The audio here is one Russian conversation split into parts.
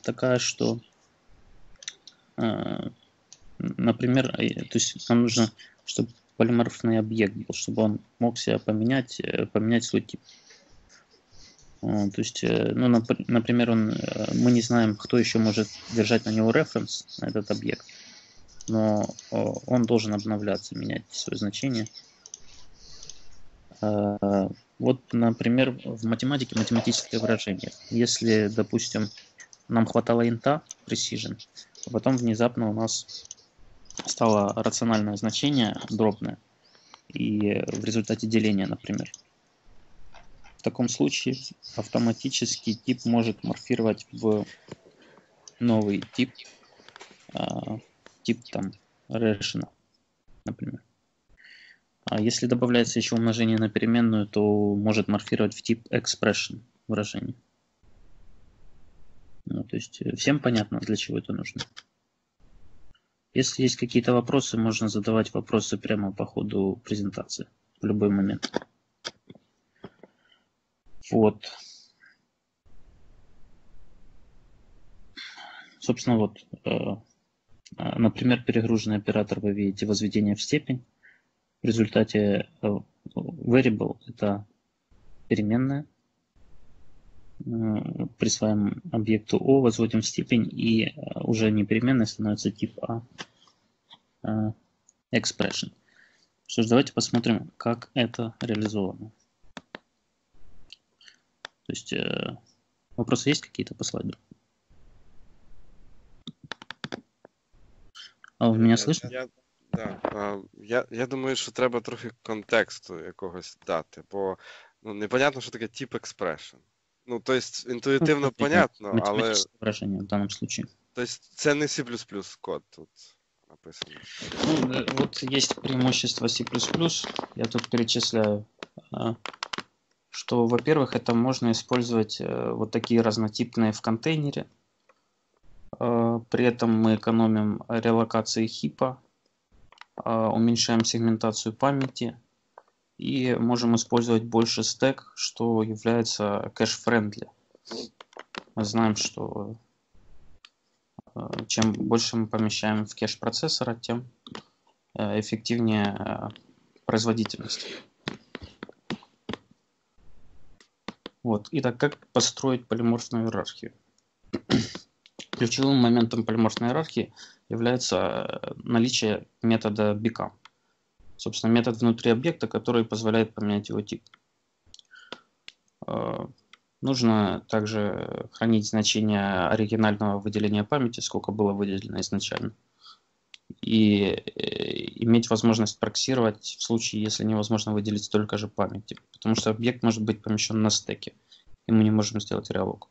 такая, что, например, то есть нам нужно, чтобы полиморфный объект был, чтобы он мог себя поменять свой тип. То есть, ну, например, мы не знаем, кто еще может держать на него референс, на этот объект, но он должен обновляться, менять свое значение. Вот, например, в математике математическое выражение. Если, допустим, нам хватало инта precision, а потом внезапно у нас стало рациональное значение дробное, и в результате деления, например. В таком случае автоматически тип может морфировать в новый тип, тип там rational, например. А если добавляется еще умножение на переменную, то может морфировать в тип expression выражение. Ну, то есть всем понятно, для чего это нужно. Если есть какие-то вопросы, можно задавать вопросы прямо по ходу презентации в любой момент. Вот. Собственно, вот, например, перегруженный оператор вы видите возведение в степень. В результате variable – это переменная. Присваиваем объекту O, возводим в степень, и уже не переменной становится тип А expression. Что ж, давайте посмотрим, как это реализовано. То есть вопросы есть какие-то по слайду? А ви мене слышно? Я думаю, що треба трохи контексту якогось дати, бо непонятно, що таке тип expression. Ну, то есть, інтуїтивно понятно, але... Математическое выражение в данном случае. То есть, це не C++ код тут написано. Ну, вот есть преимущество C++, я тут перечисляю, что, во-первых, это можно использовать вот такие разнотипные в контейнере. При этом мы экономим релокации хипа, уменьшаем сегментацию памяти и можем использовать больше стэк, что является кэш-френдли. Мы знаем, что чем больше мы помещаем в кэш процессора, тем эффективнее производительность. Вот. Итак, как построить полиморфную иерархию? Ключевым моментом полиморфной иерархии является наличие метода become. Собственно, метод внутри объекта, который позволяет поменять его тип. Нужно также хранить значение оригинального выделения памяти, сколько было выделено изначально. И иметь возможность проксировать в случае, если невозможно выделить столько же памяти. Потому что объект может быть помещен на стеке, и мы не можем сделать реалог.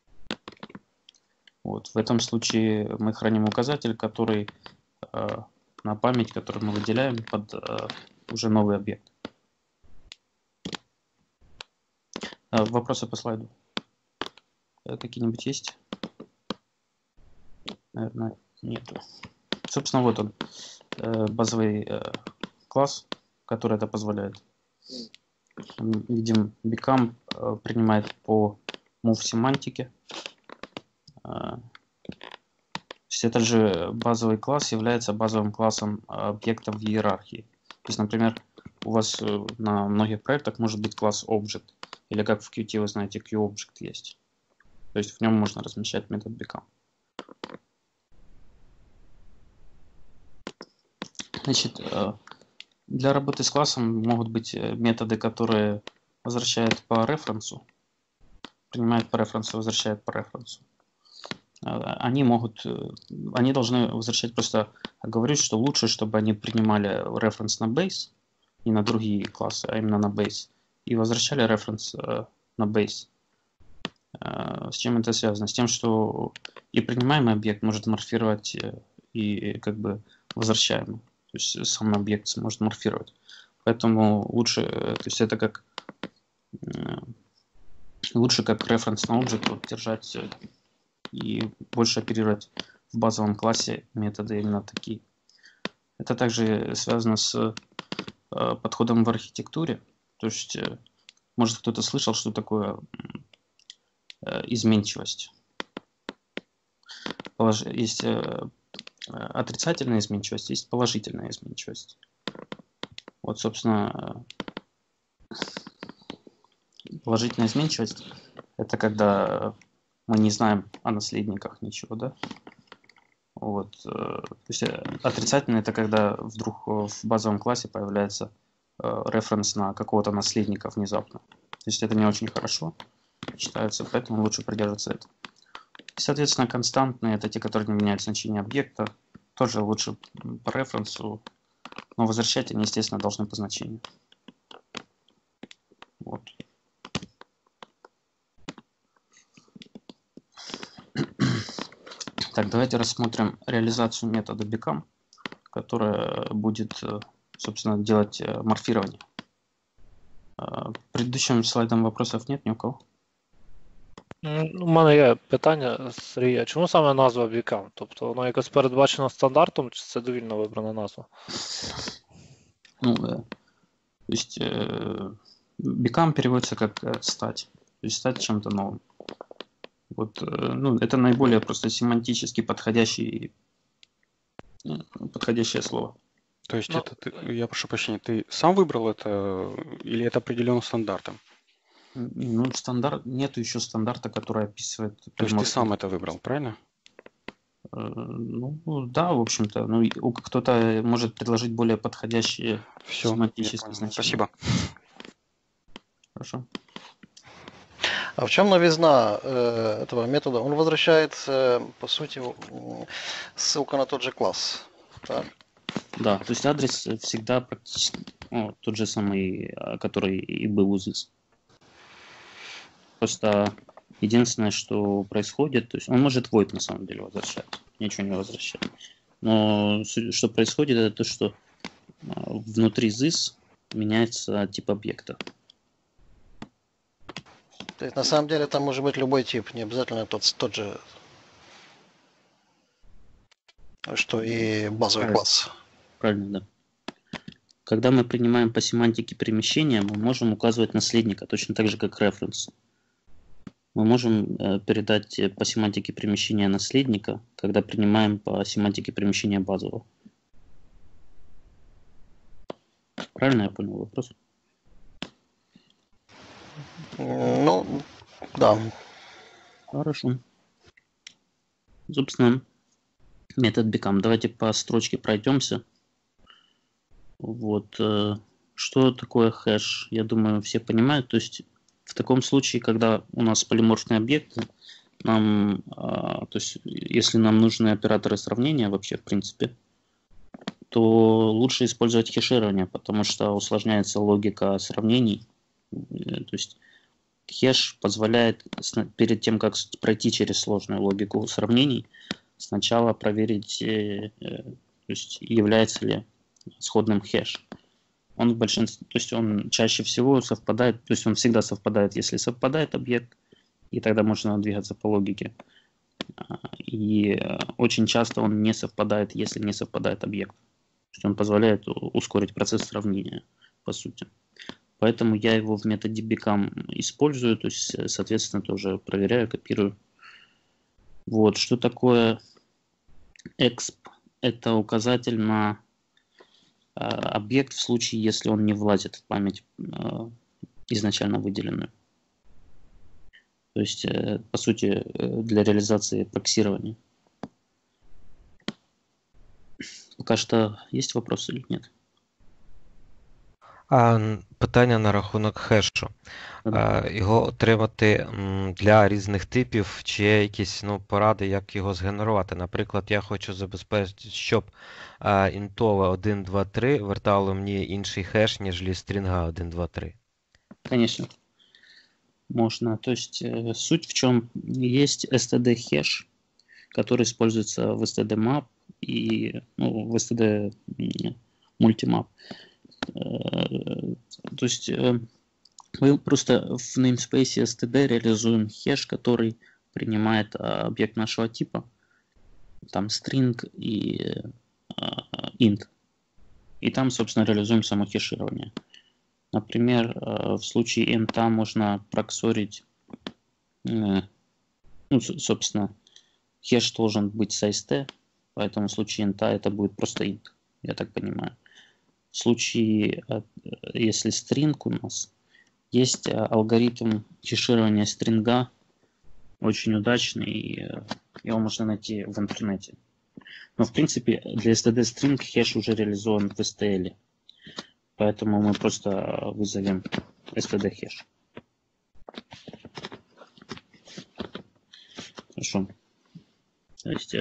Вот. В этом случае мы храним указатель, который на память, который мы выделяем под уже новый объект. Вопросы по слайду какие-нибудь есть? Наверное, нету. Собственно, вот он, базовый класс, который это позволяет. Видим, become принимает по move семантике. То есть этот же базовый класс является базовым классом объекта в иерархии. То есть, например, у вас на многих проектах может быть класс object, или как в Qt вы знаете, QObject есть. То есть в нем можно размещать метод become. Значит, для работы с классом могут быть методы, которые возвращают по референсу, принимают по референсу, возвращают по референсу. Они должны возвращать, просто говорю, что лучше, чтобы они принимали референс на base, не на другие классы, а именно на base, и возвращали референс на base. С чем это связано? С тем, что и принимаемый объект может морфировать, и как бы возвращаемый. То есть сам объект может морфировать. Поэтому лучше, то есть это как лучше как референс на объект держать и больше оперировать в базовом классе методы именно такие. Это также связано с подходом в архитектуре. То есть, может, кто-то слышал, что такое изменчивость. есть отрицательная изменчивость, есть положительная изменчивость. Вот, собственно, положительная изменчивость – это когда мы не знаем о наследниках ничего, да? Вот. То есть отрицательное – это когда вдруг в базовом классе появляется референс на какого-то наследника внезапно. То есть это не очень хорошо считается, поэтому лучше придерживаться этого. И, соответственно, константные – это те, которые не меняют значение объекта. Тоже лучше по референсу, но возвращать они, естественно, должны по значению. Вот. Так, давайте рассмотрим реализацию метода become, которая будет, собственно, делать морфирование. Предыдущим слайдом вопросов нет ни у кого? У мене є питання, Сергій, а чому саме назва Become? Тобто воно якось передбачено стандартом, чи це довільно вибрана назва? Ну, то есть become переводится как стать, то есть стать чем-то новым. Вот, ну, это наиболее просто семантически подходящее слово. То есть я прошу прощения, ты сам выбрал это или это определено стандартом? Ну, нету еще стандарта, который описывает... То есть ты сам это выбрал, правильно? Ну, да, в общем-то. Ну, кто-то может предложить более подходящие семантические значения. Спасибо. Хорошо. А в чем новизна этого метода? Он возвращает, по сути, ссылку на тот же класс. Так? Да, то есть адрес всегда практически тот же самый, который и был у ZIS. Просто единственное, что происходит, то есть он может void на самом деле возвращать, ничего не возвращать. Но что происходит, это то, что внутри ZIS меняется тип объекта. То есть на самом деле там может быть любой тип, не обязательно тот же, что и базовый класс. Правильно, да. Когда мы принимаем по семантике перемещения, мы можем указывать наследника, точно так же, как референс. Мы можем передать по семантике перемещения наследника, когда принимаем по семантике перемещения базового. Правильно я понял вопрос? Ну, да. Хорошо. Собственно, метод become. Давайте по строчке пройдемся. Вот. Что такое хэш? Я думаю, все понимают. То есть в таком случае, когда у нас полиморфные объекты, то есть если нам нужны операторы сравнения вообще, в принципе, то лучше использовать хеширование, потому что усложняется логика сравнений. То есть хеш позволяет перед тем, как пройти через сложную логику сравнений, сначала проверить, то есть является ли сходным хэш. Он в большинстве, то есть он чаще всего совпадает, то есть он всегда совпадает, если совпадает объект, и тогда можно двигаться по логике. И очень часто он не совпадает, если не совпадает объект. То есть он позволяет ускорить процесс сравнения, по сути. Поэтому я его в методе become использую, то есть, соответственно, тоже проверяю, копирую. Вот, что такое exp? Это указатель на объект в случае, если он не влазит в память изначально выделенную. То есть, по сути, для реализации проксирования. Пока что есть вопросы или нет? Питання на рахунок хешу. Його отримати для різних типів, чи є якісь поради, як його згенерувати. Наприклад, я хочу забезпечити, щоб інтове 1, 2, 3 вертало мені інший хеш, ніж стрінга 1, 2, 3. Конечно. Можно. То есть суть в чем? Есть std хэш, который используется в std map и в std multimap. То есть мы просто в namespace std реализуем хэш, который принимает объект нашего типа, там string и int. И там, собственно, реализуем само хеширование. Например, в случае int можно проксорить, собственно, хэш должен быть size t, поэтому в случае int это будет просто int, я так понимаю. В случае, если string у нас, есть алгоритм хеширования стринга, очень удачный, его можно найти в интернете. Но в принципе для std string хэш уже реализован в STL, поэтому мы просто вызовем std хэш. Хорошо. То есть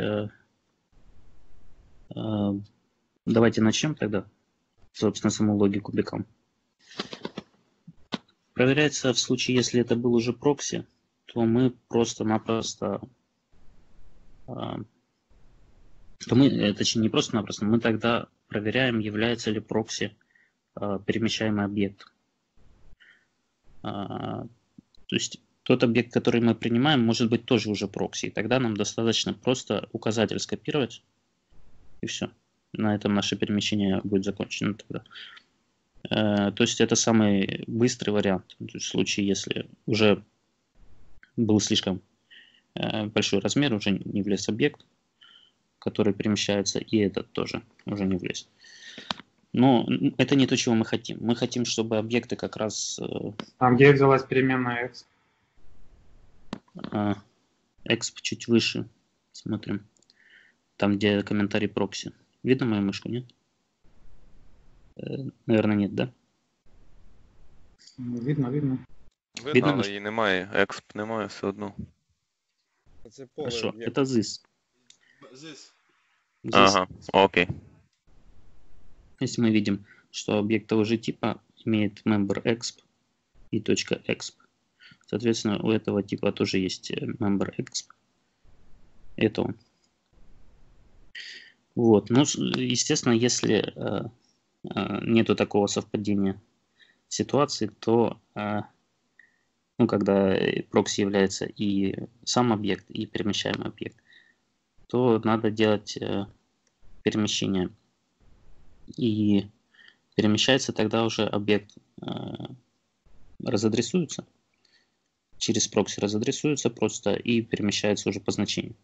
давайте начнем тогда, собственно, саму логику become. Проверяется в случае, если это был уже прокси, то мы просто-напросто, точнее не просто-напросто, мы тогда проверяем, является ли прокси перемещаемый объект. То есть тот объект, который мы принимаем, может быть тоже уже прокси. И тогда нам достаточно просто указатель скопировать, и все. На этом наше перемещение будет закончено тогда. То есть это самый быстрый вариант. В случае, если уже был слишком большой размер, уже не влез объект, который перемещается, и этот тоже уже не влез. Но это не то, чего мы хотим. Мы хотим, чтобы объекты как раз... А где взялась переменная x? Exp чуть выше. Смотрим. Там, где комментарий прокси. Видно мою мышку, нет? Наверное, нет, да? Видно. Видно, Видно, але її немає. Exp немає все одно. Це поле Хорошо, об'єкта. это this. This. This. Ага, окей. Если мы видим, что объект того же типа имеет member exp и .exp. Соответственно, у этого типа тоже есть member exp. Это он. Вот. Ну, естественно, если нету такого совпадения ситуации, то когда прокси является и сам объект, и перемещаемый объект, то надо делать перемещение. И перемещается тогда уже объект разадресуется, через прокси разадресуется просто и перемещается уже по значению.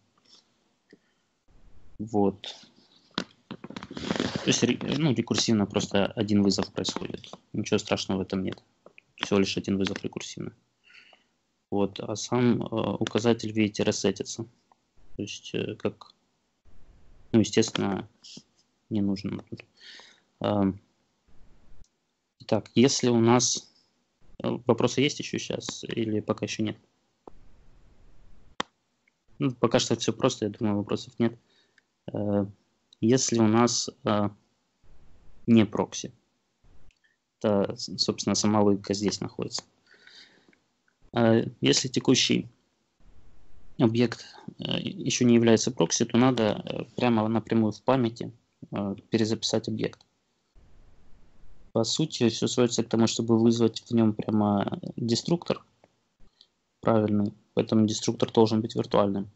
Вот. То есть, рекурсивно просто один вызов происходит. Ничего страшного в этом нет. Всего лишь один вызов рекурсивно. Вот. А сам указатель, видите, ресетится. То есть, как, естественно, не нужно. Итак, если у нас... Вопросы есть еще сейчас или пока еще нет? Пока что все просто, я думаю, вопросов нет. Если у нас не прокси, то, собственно, сама логика здесь находится. Если текущий объект еще не является прокси, то надо прямо напрямую в памяти перезаписать объект. По сути, все сводится к тому, чтобы вызвать в нем прямо деструктор правильный, поэтому деструктор должен быть виртуальным.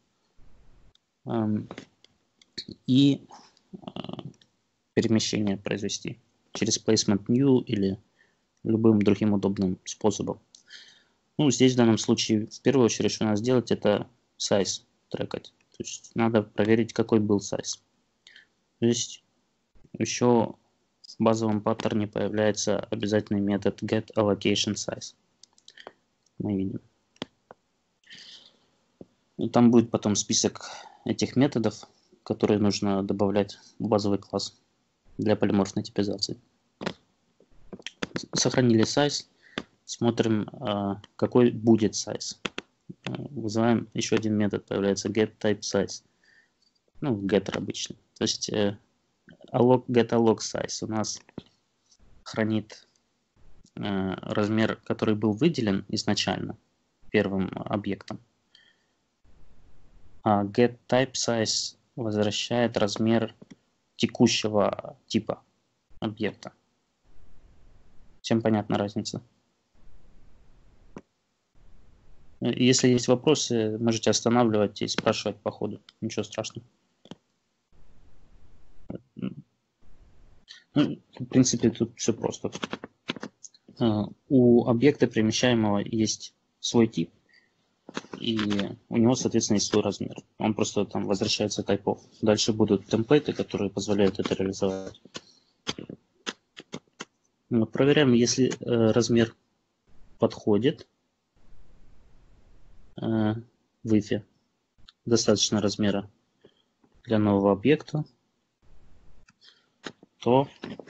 И перемещение произвести через placement new или любым другим удобным способом. Здесь в данном случае в первую очередь, что надо сделать, это size трекать. То есть надо проверить, какой был size. То есть еще в базовом паттерне появляется обязательный метод getAllocationSize. Мы видим. И там будет потом список этих методов, которые нужно добавлять в базовый класс для полиморфной типизации. Сохранили size. Смотрим, какой будет size. Вызываем еще один метод, появляется getTypeSize. Getter обычный. То есть getAllocSize у нас хранит размер, который был выделен изначально первым объектом. А getTypeSize возвращает размер текущего типа объекта. Всем понятна разница? Если есть вопросы, можете останавливать и спрашивать по ходу. Ничего страшного. В принципе, тут все просто. У объекта перемещаемого есть свой тип. и у него, соответственно, есть свой размер. Он просто там возвращается тайпов. Дальше будут темплейты, которые позволяют это реализовать. Мы проверяем, если размер подходит в if достаточно размера для нового объекта, то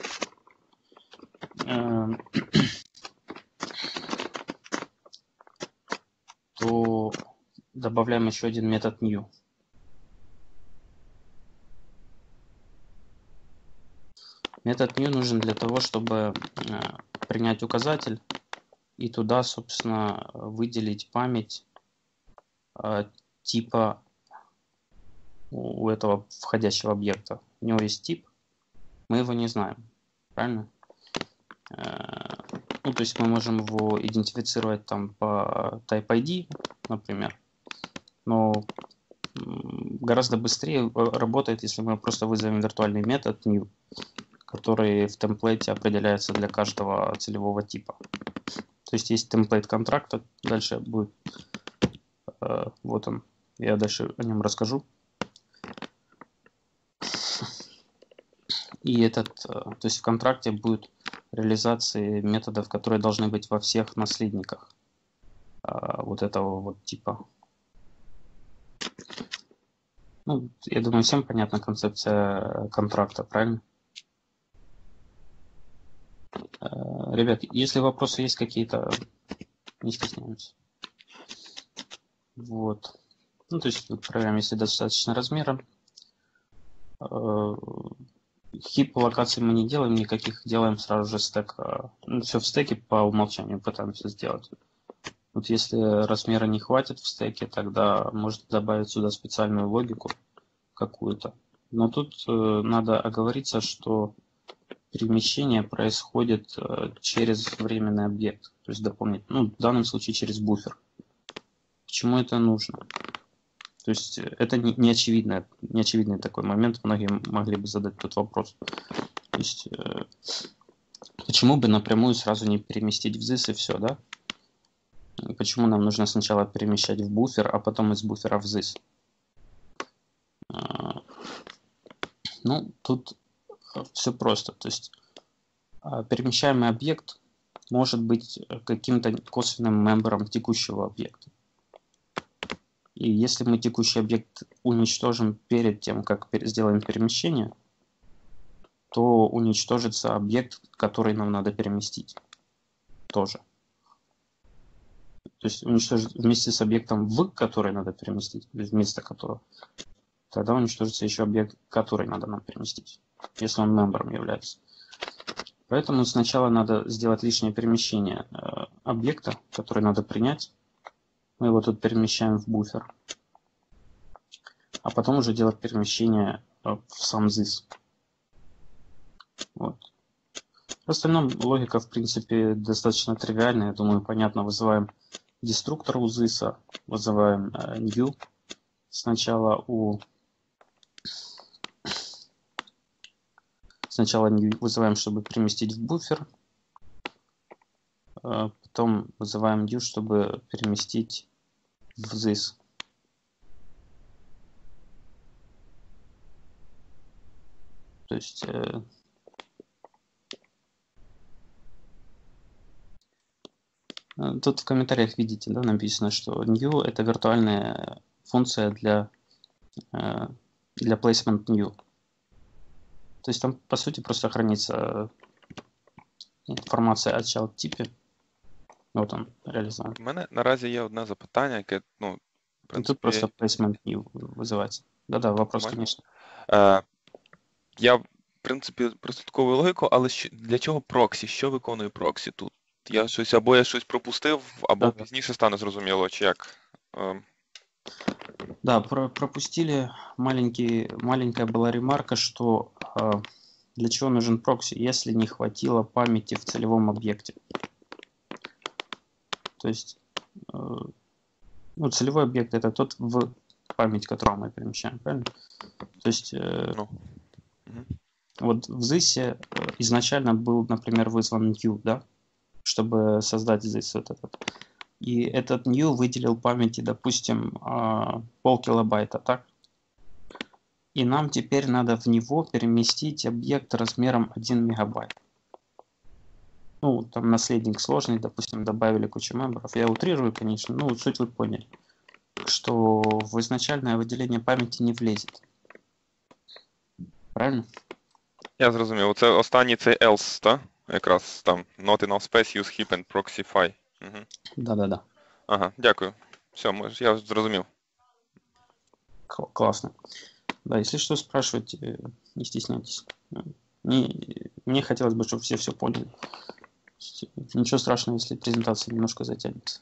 добавляем еще один метод new. Метод new нужен для того, чтобы принять указатель и туда, собственно, выделить память типа у этого входящего объекта. У него есть тип, мы его не знаем, правильно? Ну, то есть мы можем его идентифицировать там по type ID, например, но гораздо быстрее работает, если мы просто вызовем виртуальный метод new, который в темплейте определяется для каждого целевого типа. То есть темплейт контракта, дальше будет, вот он, я дальше о нем расскажу. И то есть в контракте будет реализации методов, которые должны быть во всех наследниках вот этого вот типа. Ну, я думаю, всем понятна концепция контракта, правильно? Ребят, если вопросы есть какие-то, не стесняемся. Вот. Ну, то есть проверяем, если достаточно размера. Хип локаций мы не делаем никаких, делаем сразу же стек. Ну, все в стеке по умолчанию пытаемся сделать. Вот если размера не хватит в стеке, тогда можно добавить сюда специальную логику какую-то. Но тут надо оговориться, что перемещение происходит через временный объект, то есть дополнительно, ну, в данном случае через буфер. Почему это нужно? То есть это не очевидный такой момент, многие могли бы задать этот вопрос. То есть почему бы напрямую сразу не переместить в ZIS и все, да? Почему нам нужно сначала перемещать в буфер, а потом из буфера в ZIS? Ну, тут все просто. То есть перемещаемый объект может быть каким-то косвенным мембером текущего объекта. И если мы текущий объект уничтожим перед тем, как сделаем перемещение, то уничтожится объект, который нам надо переместить. Тоже. То есть уничтожить вместе с объектом в, который надо переместить, вместо которого, тогда уничтожится еще объект, который надо нам переместить, если он мембером является. Поэтому сначала надо сделать лишнее перемещение объекта, который надо принять. Мы его тут перемещаем в буфер. А потом уже делать перемещение в сам ZIS. Вот. В остальном логика, в принципе, достаточно тривиальная. Я думаю, понятно. Вызываем деструктор у ZIS, вызываем new. Сначала new вызываем, чтобы переместить в буфер. Потом вызываем new, чтобы переместить в ZIS. То есть тут в комментариях видите, да, написано, что new это виртуальная функция для placement new. То есть там по сути просто хранится інформація о child типі. От он реалізовано. У мене наразі є одне запитання, яке, ну, в принципі... Тут просто placement new визивається. Да-да, вопрос, звісно. Я, в принципі, прослідковую логіку, але для чого проксі? Що виконує проксі тут? Я щось пропустив, або пізніше стане зрозуміло, чи як? Да, пропустили. Маленькая была ремарка, что для чего нужен прокси, если не хватило памяти в целевом объекте. То есть ну, целевой объект это тот в память, которого мы перемещаем, правильно? То есть вот в ZIS изначально был, например, вызван new, да, чтобы создать ZIS вот этот. и этот new выделил памяти, допустим, полкилобайта, так? И нам теперь надо в него переместить объект размером 1 мегабайт. Ну, там наследник сложный, допустим, добавили кучу мембров. Я утрирую, конечно, но суть вы поняли, что в изначальное выделение памяти не влезет. Правильно? Я зрозумів. Оце останній цей else, так? Якраз там not enough space, use heap and proxify. Угу. Да-да-да. Ага, дякую. Все, я зрозумів. Классно. Да, если что, спрашивайте, не стесняйтесь. Мне хотелось бы, чтобы все поняли. Ничего страшного, если презентация немножко затянется.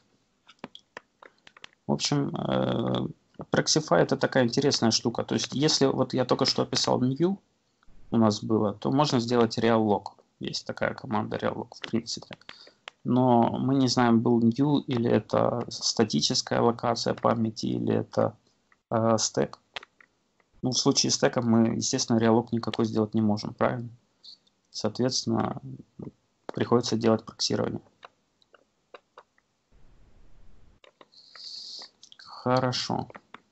В общем, Proxify это такая интересная штука. То есть, если вот я только что описал new, у нас было, то можно сделать reallog. Есть такая команда reallog, в принципе. Но мы не знаем, был new или это статическая локация памяти, или это стек. Ну, в случае с стеком мы, естественно, reallog никакой сделать не можем, правильно? Соответственно, приходится делать проксирование. Хорошо.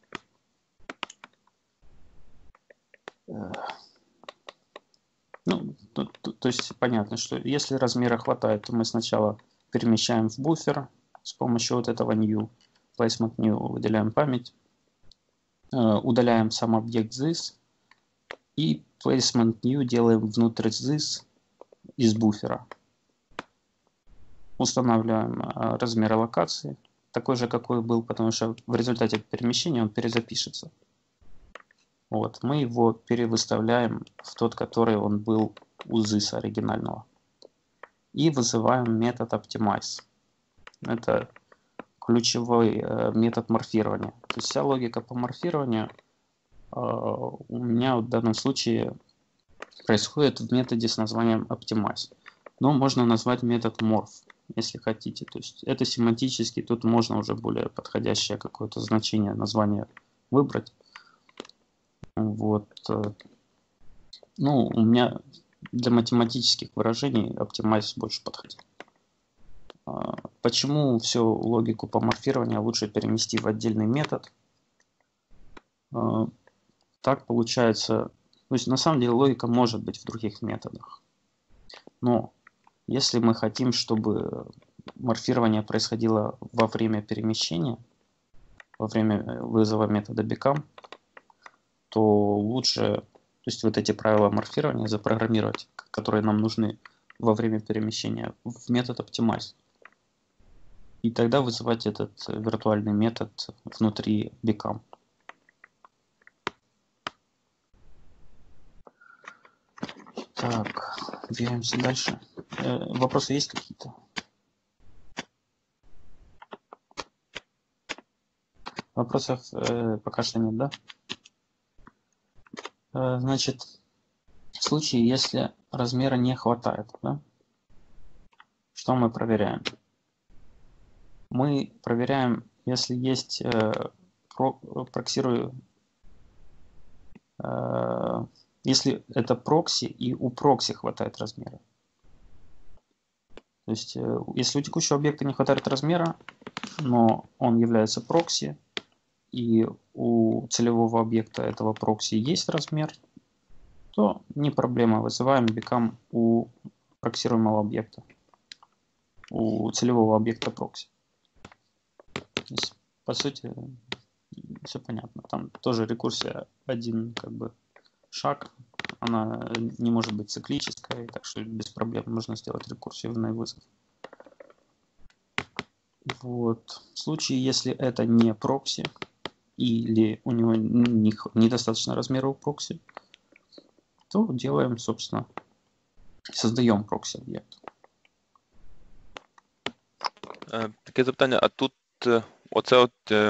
Ну, то есть понятно, что если размера хватает, то мы сначала перемещаем в буфер с помощью вот этого new, placement new, выделяем память, удаляем сам объект this и placement new делаем внутрь this из буфера. Устанавливаем размер локации, такой же, какой был, потому что в результате перемещения он перезапишется. Вот, мы его перевыставляем в тот, который он был у this оригинального. И вызываем метод optimize. Это ключевой метод морфирования. То есть вся логика по морфированию у меня в данном случае происходит в методе с названием optimize. Но можно назвать метод morph, если хотите. То есть это семантически, тут можно уже более подходящее какое-то значение, название выбрать. Вот. Ну, у меня для математических выражений optimize больше подходит. Почему всю логику по морфированию лучше перенести в отдельный метод? Так получается, то есть на самом деле логика может быть в других методах. Но если мы хотим, чтобы морфирование происходило во время перемещения, во время вызова метода become, то лучше, то есть вот эти правила морфирования запрограммировать, которые нам нужны во время перемещения, в метод optimize. И тогда вызывать этот виртуальный метод внутри become. Так, двигаемся дальше. Вопросы есть какие-то? Вопросов пока что нет, да? Значит, в случае, если размера не хватает, да, что мы проверяем? Мы проверяем, если есть если это прокси и у прокси хватает размера. То есть, если у текущего объекта не хватает размера, но он является прокси, и у целевого объекта этого прокси есть размер, то не проблема, вызываем become у проксируемого объекта, у целевого объекта прокси. То есть, по сути, все понятно. Там тоже рекурсия один как бы шаг, она не может быть циклической, так что без проблем можно сделать рекурсивный вызов. Вот. В случае, если это не прокси, или у него недостаточно размера у прокси, то делаем, собственно, создаем прокси объект. Таке запитання, а тут оце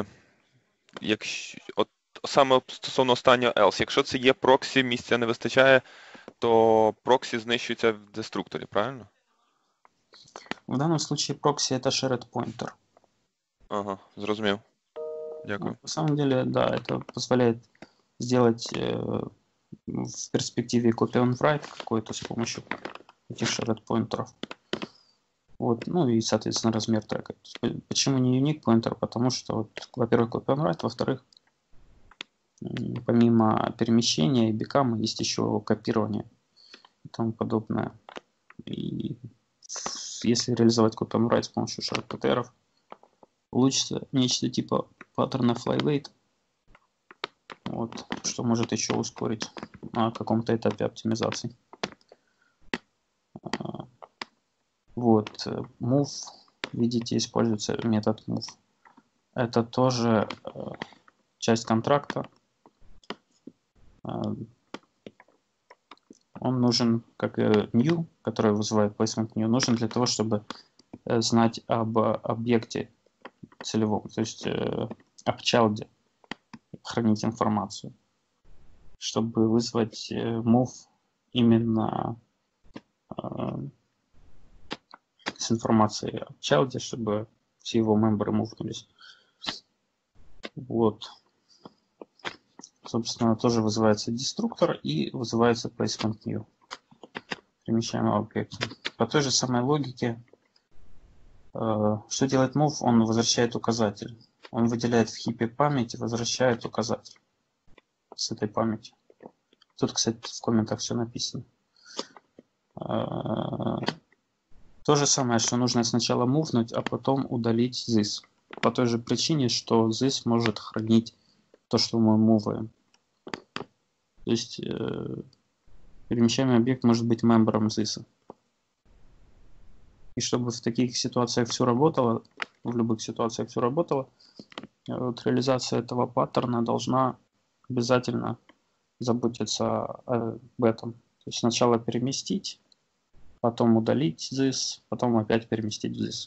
якщо саме стосовно останнього else, якщо це є проксі, місця не вистачає, то проксі знищується в деструкторі, правильно? В данном случае прокси это shared pointer. Ага, зрозумів. Дякую. На самом деле, да, это позволяет сделать в перспективе copy on write какой-то с помощью этих shared pointerов. Вот, ну и, соответственно, размер трека. Почему не unique pointer? Потому что, вот, во-первых, copy on write, во-вторых, помимо перемещения и бекама есть еще копирование и тому подобное. И если реализовать copy on write с помощью shard PTR, получится нечто типа паттерна flyweight, вот, что может еще ускорить на каком-то этапе оптимизации. Вот, move, видите, используется метод move. Это тоже часть контракта. Он нужен, как new, который вызывает placement new, нужен для того, чтобы знать об объекте целевом, то есть об чайлде, хранить информацию, чтобы вызвать move именно с информацией о чайлде, чтобы все его мемберы мувнулись. Вот. Собственно, тоже вызывается деструктор и вызывается placement new перемещаемого объекта. По той же самой логике, что делает move? Он возвращает указатель. Он выделяет в хипе память и возвращает указатель с этой памяти. Тут, кстати, в комментах все написано. То же самое, что нужно сначала мувнуть, а потом удалить this. По той же причине, что this может хранить то, что мы муваем. То есть перемещаемый объект может быть мембером this. И чтобы в таких ситуациях все работало, в любых ситуациях все работало, вот реализация этого паттерна должна обязательно заботиться об этом. То есть сначала переместить, потом удалить this, потом опять переместить this.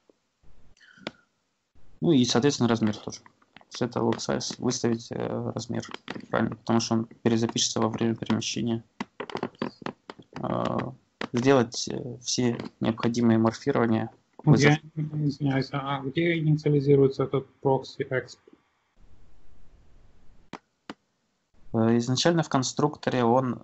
Ну и, соответственно, размер тоже. Это log size, выставить размер правильно, потому что он перезапишется во время перемещения. Сделать все необходимые морфирования. Я извиняюсь, а где инициализируется этот proxy exp? Изначально в конструкторе он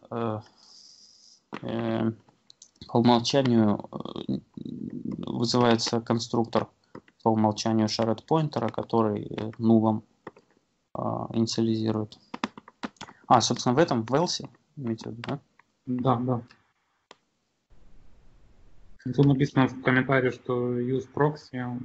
по умолчанию вызывается конструктор по умолчанию shared pointer, который нулом инициализирует. Собственно, в этом, в else, имеете в виду, да? Да. Тут написано в комментарии, что use proxy,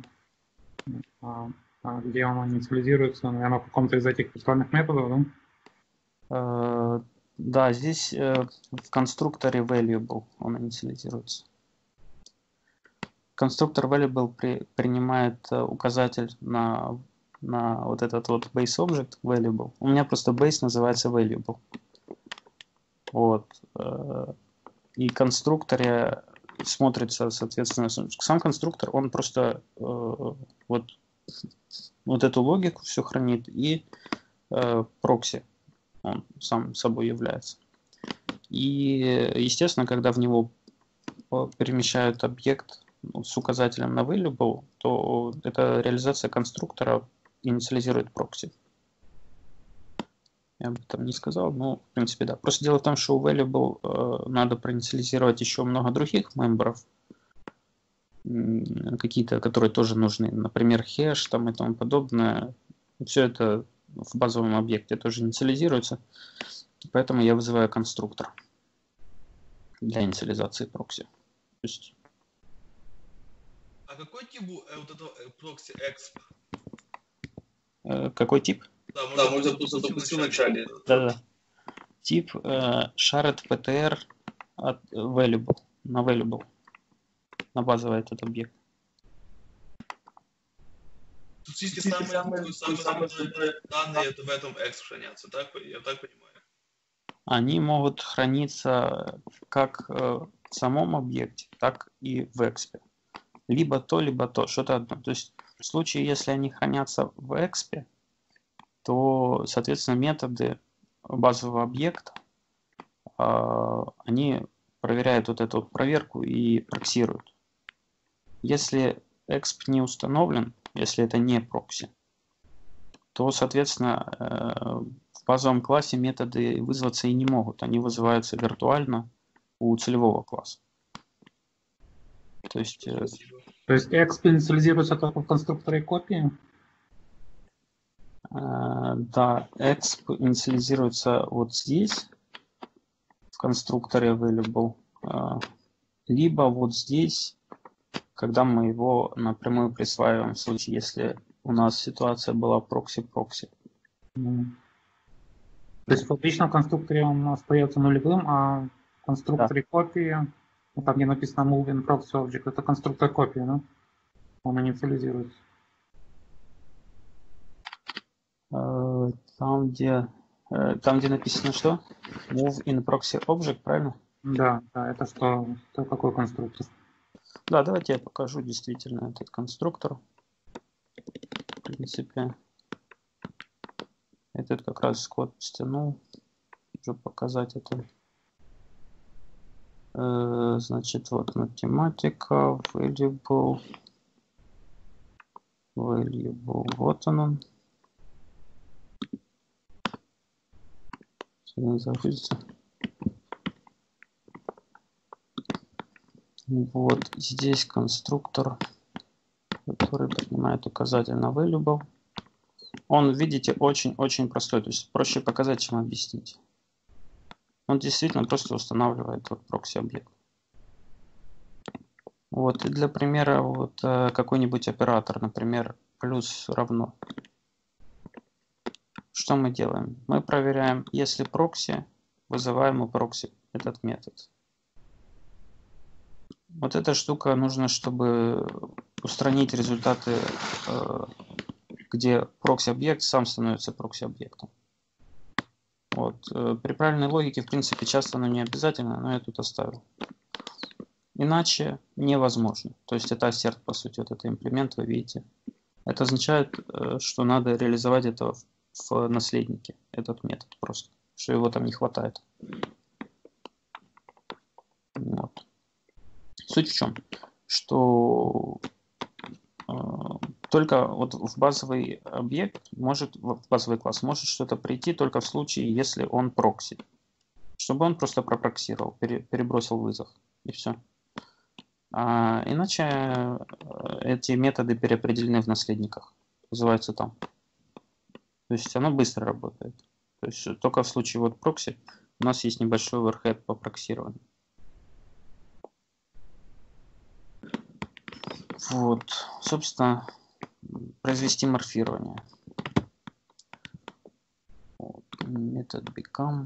где он инициализируется, наверное, в каком-то из этих виртуальных методов, да? Да, здесь в конструкторе valuable он инициализируется. Конструктор valuable принимает указатель на вот этот вот base object valuable. У меня просто base называется valuable. Вот. И в конструкторе смотрится, соответственно, сам конструктор, он просто вот эту логику все хранит, и прокси он сам собой является. И, естественно, когда в него перемещают объект с указателем на valuable, то эта реализация конструктора инициализирует прокси. Я об этом не сказал, но в принципе да. Просто дело в том, что у valuable надо проинициализировать еще много других мемберов, какие-то, которые тоже нужны, например, хэш там и тому подобное. Все это в базовом объекте тоже инициализируется, поэтому я вызываю конструктор для инициализации прокси. То есть... А какой тип вот этого proxy exp? Какой тип? Да, можно просто допустить в начале. Да. Тип shared PTR от valuable, на valuable, на базовый этот объект. Тут все эти самые данные это в этом exp хранятся, так? Я так понимаю. Они могут храниться как в самом объекте, так и в exp. Либо то, что-то одно. То есть в случае, если они хранятся в exp, то, соответственно, методы базового объекта, они проверяют вот эту проверку и проксируют. Если exp не установлен, если это не прокси, то, соответственно, в базовом классе методы вызваться и не могут. Они вызываются виртуально у целевого класса. То есть, То есть exp инициализируется только в конструкторе копии? да, exp инициализируется вот здесь, в конструкторе available, либо вот здесь, когда мы его напрямую присваиваем, в случае, если у нас ситуация была прокси-прокси. То есть в обычном конструкторе он остается нулевым, а в конструкторе копии, вот там где написано moving proxy object, это конструктор копии, да? Он инициализируется. Там, где написано что? Move in proxy object, правильно? Да, это что какой конструктор? Да, давайте я покажу действительно этот конструктор. В принципе, этот как раз код стянул, чтобы показать это. Значит, вот математика, variable, вот он. Сегодня загрузится. Вот здесь конструктор, который принимает указатель на available. Он, видите, очень-очень простой, то есть проще показать, чем объяснить. Он действительно просто устанавливает вот прокси-объект. Вот, и для примера вот какой-нибудь оператор, например, плюс равно. Что мы делаем? Мы проверяем, если прокси, вызываем у прокси этот метод. Вот эта штука нужна, чтобы устранить результаты, где прокси-объект сам становится прокси-объектом. Вот. При правильной логике, в принципе, часто оно не обязательно, но я тут оставил. Иначе невозможно. То есть это ассерт, по сути, вот это имплемент, вы видите. Это означает, что надо реализовать это в наследнике, этот метод просто, что его там не хватает. Вот. Суть в чем? Что только вот в базовый объект в базовый класс может что-то прийти только в случае, если он прокси. Чтобы он просто пропроксировал, перебросил вызов. И все. Иначе эти методы переопределены в наследниках. Называются там. То есть оно быстро работает. То есть только в случае вот прокси у нас есть небольшой оверхед по проксированию. Вот, собственно, произвести морфирование. Вот, метод become.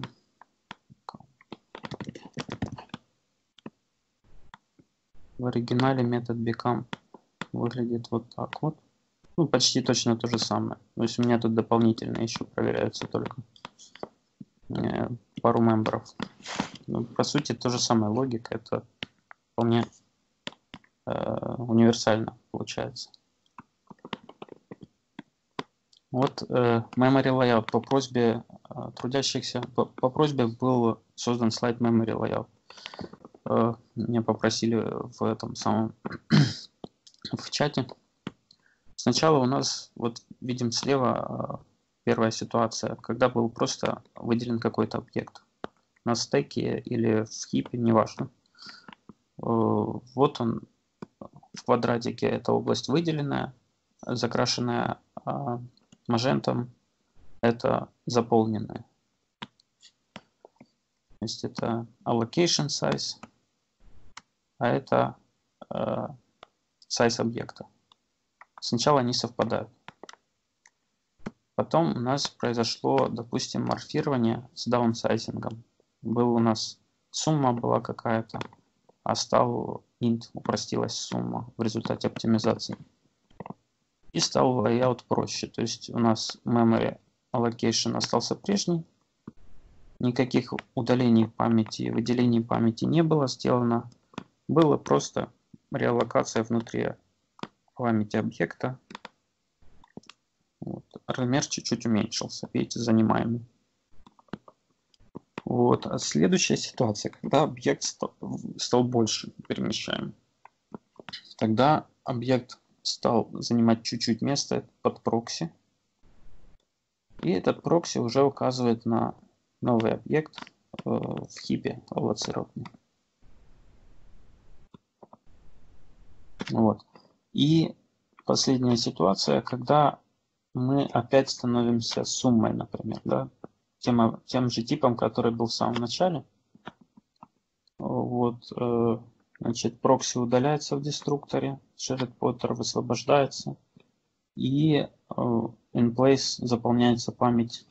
В оригинале метод become выглядит вот так вот. Ну, почти точно то же самое. То есть у меня тут дополнительно еще проверяются только пару мемберов. Ну, по сути, то же самое логика. Это вполне универсально получается. Вот memory layout по просьбе трудящихся, по просьбе был создан слайд memory layout. Меня попросили в этом самом в чате. Сначала у нас, вот видим слева первая ситуация, когда был просто выделен какой-то объект на стеке или в хипе, неважно. Вот он в квадратике, эта область выделенная, закрашенная магентом, это заполненная. То есть это allocation size, а это size объекта. Сначала они совпадают. Потом у нас произошло, допустим, морфирование с даунсайзингом. Был у нас сумма была какая-то, а стал int, упростилась сумма в результате оптимизации. И стал layout проще. То есть у нас memory allocation остался прежний. Никаких удалений памяти, выделений памяти не было сделано. Было просто реаллокация внутри памяти объекта. Вот. Размер чуть-чуть уменьшился, видите, занимаемый. Вот. А следующая ситуация, когда объект стал больше перемещаем. Тогда объект стал занимать чуть-чуть места под прокси. И этот прокси уже указывает на новый объект в хипе аллоцированный. Вот. И последняя ситуация, когда мы опять становимся суммой, например, да, тем же типом, который был в самом начале. Вот, значит, прокси удаляется в деструкторе, shared pointer высвобождается, и in place заполняется память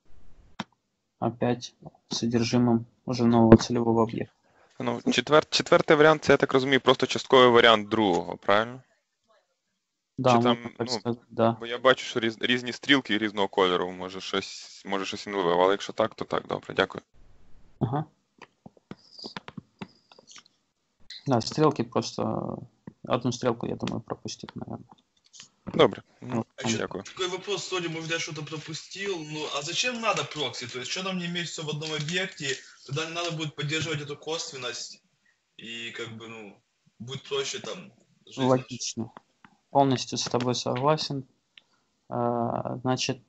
опять содержимым уже нового целевого об'єкта. Ну, четвертий варіант, це, я так розумію, просто частковий варіант другого, правильно? Да, Чи можна там, так ну, сказати, да. Бо я бачу, що різні стрілки різного кольору, може щось і не вивив, але якщо так, то так, добре, дякую. Ага. Да, стрелки просто... Одну стрелку, я думаю, пропустит, наверное. Добре, ну, Вот, А еще дякую. такой вопрос, сори, может, я что-то пропустил. Ну, а зачем надо прокси? То есть, что нам не иметь все в одном объекте? Тогда не надо будет поддерживать эту косвенность. И, как бы, ну, будет проще там жизнь нашу. логично. Полностью с тобой согласен. Значит,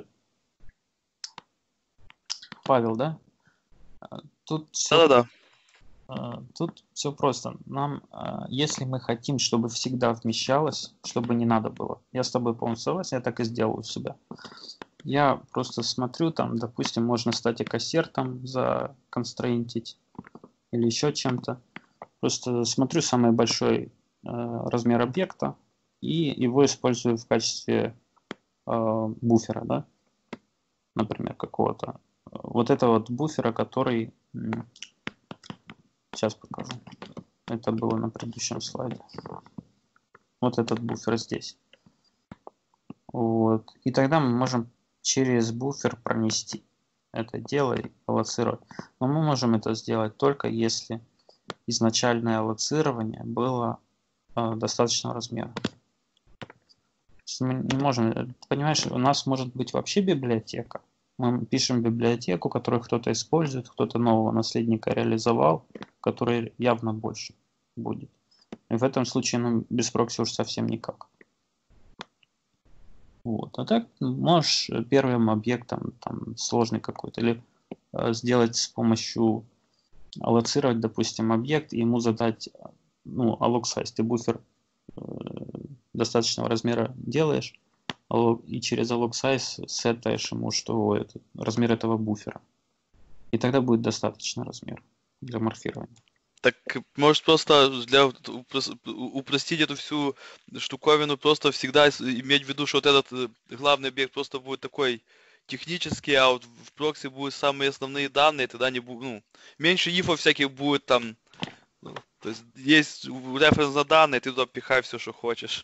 Павел, да? Тут все, Да-да-да. тут все просто. Нам, если мы хотим, чтобы всегда вмещалось, чтобы не надо было, я с тобой полностью согласен, я так и сделаю у себя. Я просто смотрю, там, допустим, можно static assert там законстрейнтить или еще чем-то. Просто смотрю самый большой размер объекта и его использую в качестве буфера, да, например, какого-то. Вот это вот буфера, который... Сейчас покажу. Это было на предыдущем слайде. Вот этот буфер здесь. Вот. И тогда мы можем через буфер пронести это дело и аллоцировать. Но мы можем это сделать только если изначальное аллоцирование было достаточного размера. Мы не можем... Понимаешь, у нас может быть вообще библиотека. Мы пишем библиотеку, которую кто-то использует, кто-то нового наследника реализовал, который явно больше будет. И в этом случае, ну, без прокси уж совсем никак. Вот. А так можешь первым объектом там, сложный какой-то, или сделать с помощью аллоцировать, допустим, объект, и ему задать, ну, alloc size. Ты буфер достаточного размера делаешь, и через alloc size сетаешь ему, что это, размер этого буфера. И тогда будет достаточно размера для морфирования. Так, может просто для упростить эту всю штуковину, просто всегда иметь в виду, что вот этот главный объект просто будет такой технический, а вот в прокси будут самые основные данные, тогда не будет, ну, меньше ифов всяких будет там, ну, то есть референс на данные, ты туда пихай все, что хочешь.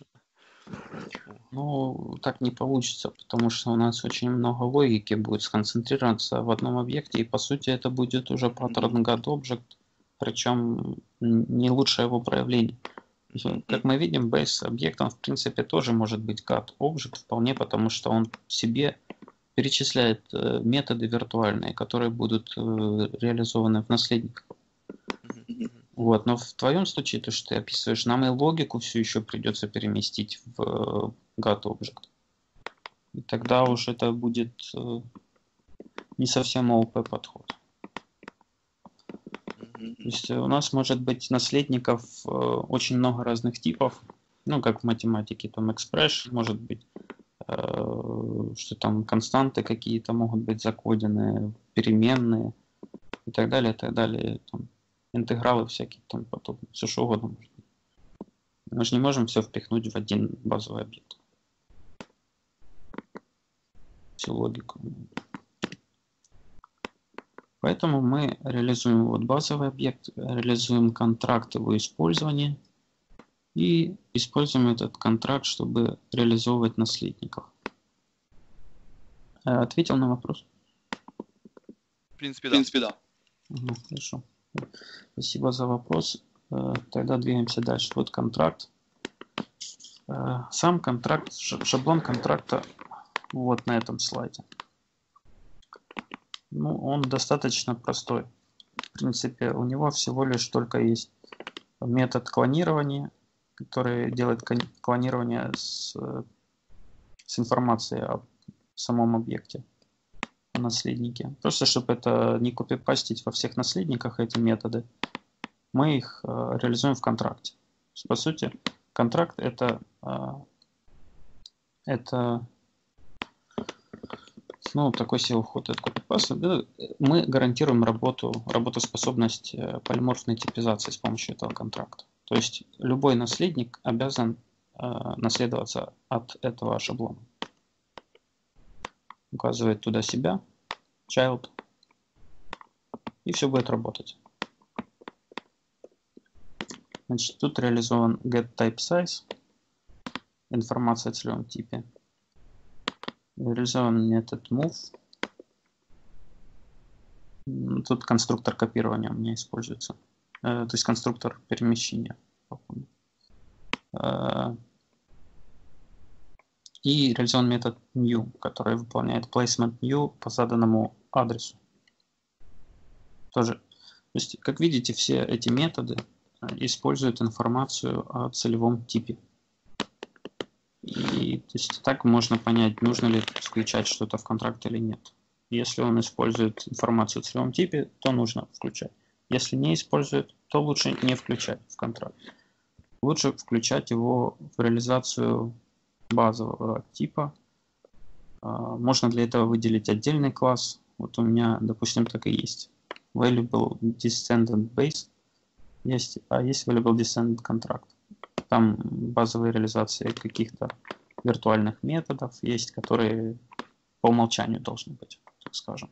Ну, так не получится, потому что у нас очень много логики будет сконцентрироваться в одном объекте, и по сути это будет уже паттерн GetObject, причем не лучшее его проявление. Как мы видим, base объектом в принципе тоже может быть GetObject вполне, потому что он в себе перечисляет методы виртуальные, которые будут реализованы в наследниках. Вот, но в твоем случае, то, что ты описываешь, нам и логику все еще придется переместить в GetObject. И тогда уж это будет не совсем ООП подход. То есть у нас может быть наследников очень много разных типов, ну как в математике, там expression может быть, что там константы какие-то могут быть закодены, переменные и так далее, там, интегралы всякие там подобные, все что угодно может быть. Мы же не можем все впихнуть в один базовый объект. Всю логику. Поэтому мы реализуем вот базовый объект, реализуем контракт его использования и используем этот контракт, чтобы реализовывать наследников. Ответил на вопрос? В принципе, да. Угу, хорошо. Спасибо за вопрос. Тогда двигаемся дальше. Вот контракт. Сам контракт, шаблон контракта вот на этом слайде. Ну, он достаточно простой. В принципе, у него всего лишь только есть метод клонирования, который делает клонирование с информацией о самом объекте, о наследнике. Просто, чтобы это не копипастить во всех наследниках, эти методы, мы их реализуем в контракте. По сути, контракт это ну, такой себе вход от копипаса. Да, мы гарантируем работоспособность полиморфной типизации с помощью этого контракта. То есть любой наследник обязан наследоваться от этого шаблона. Указывает туда себя, child, и все будет работать. Значит, тут реализован getTypeSize, информация о целевом типе. Реализован метод move. Тут конструктор копирования у меня используется. То есть конструктор перемещения. И реализован метод new, который выполняет placement new по заданному адресу. Тоже. То есть, как видите, все эти методы используют информацию о целевом типе. И то есть, так можно понять, нужно ли включать что-то в контракт или нет. Если он использует информацию о целевом типе, то нужно включать. Если не использует, то лучше не включать в контракт. Лучше включать его в реализацию базового типа. Можно для этого выделить отдельный класс. Вот у меня, допустим, так и есть. Valuable Descendant Base есть, а есть Valuable Descendant Contract. Там базовые реализации каких-то виртуальных методов есть, которые по умолчанию должны быть, так скажем.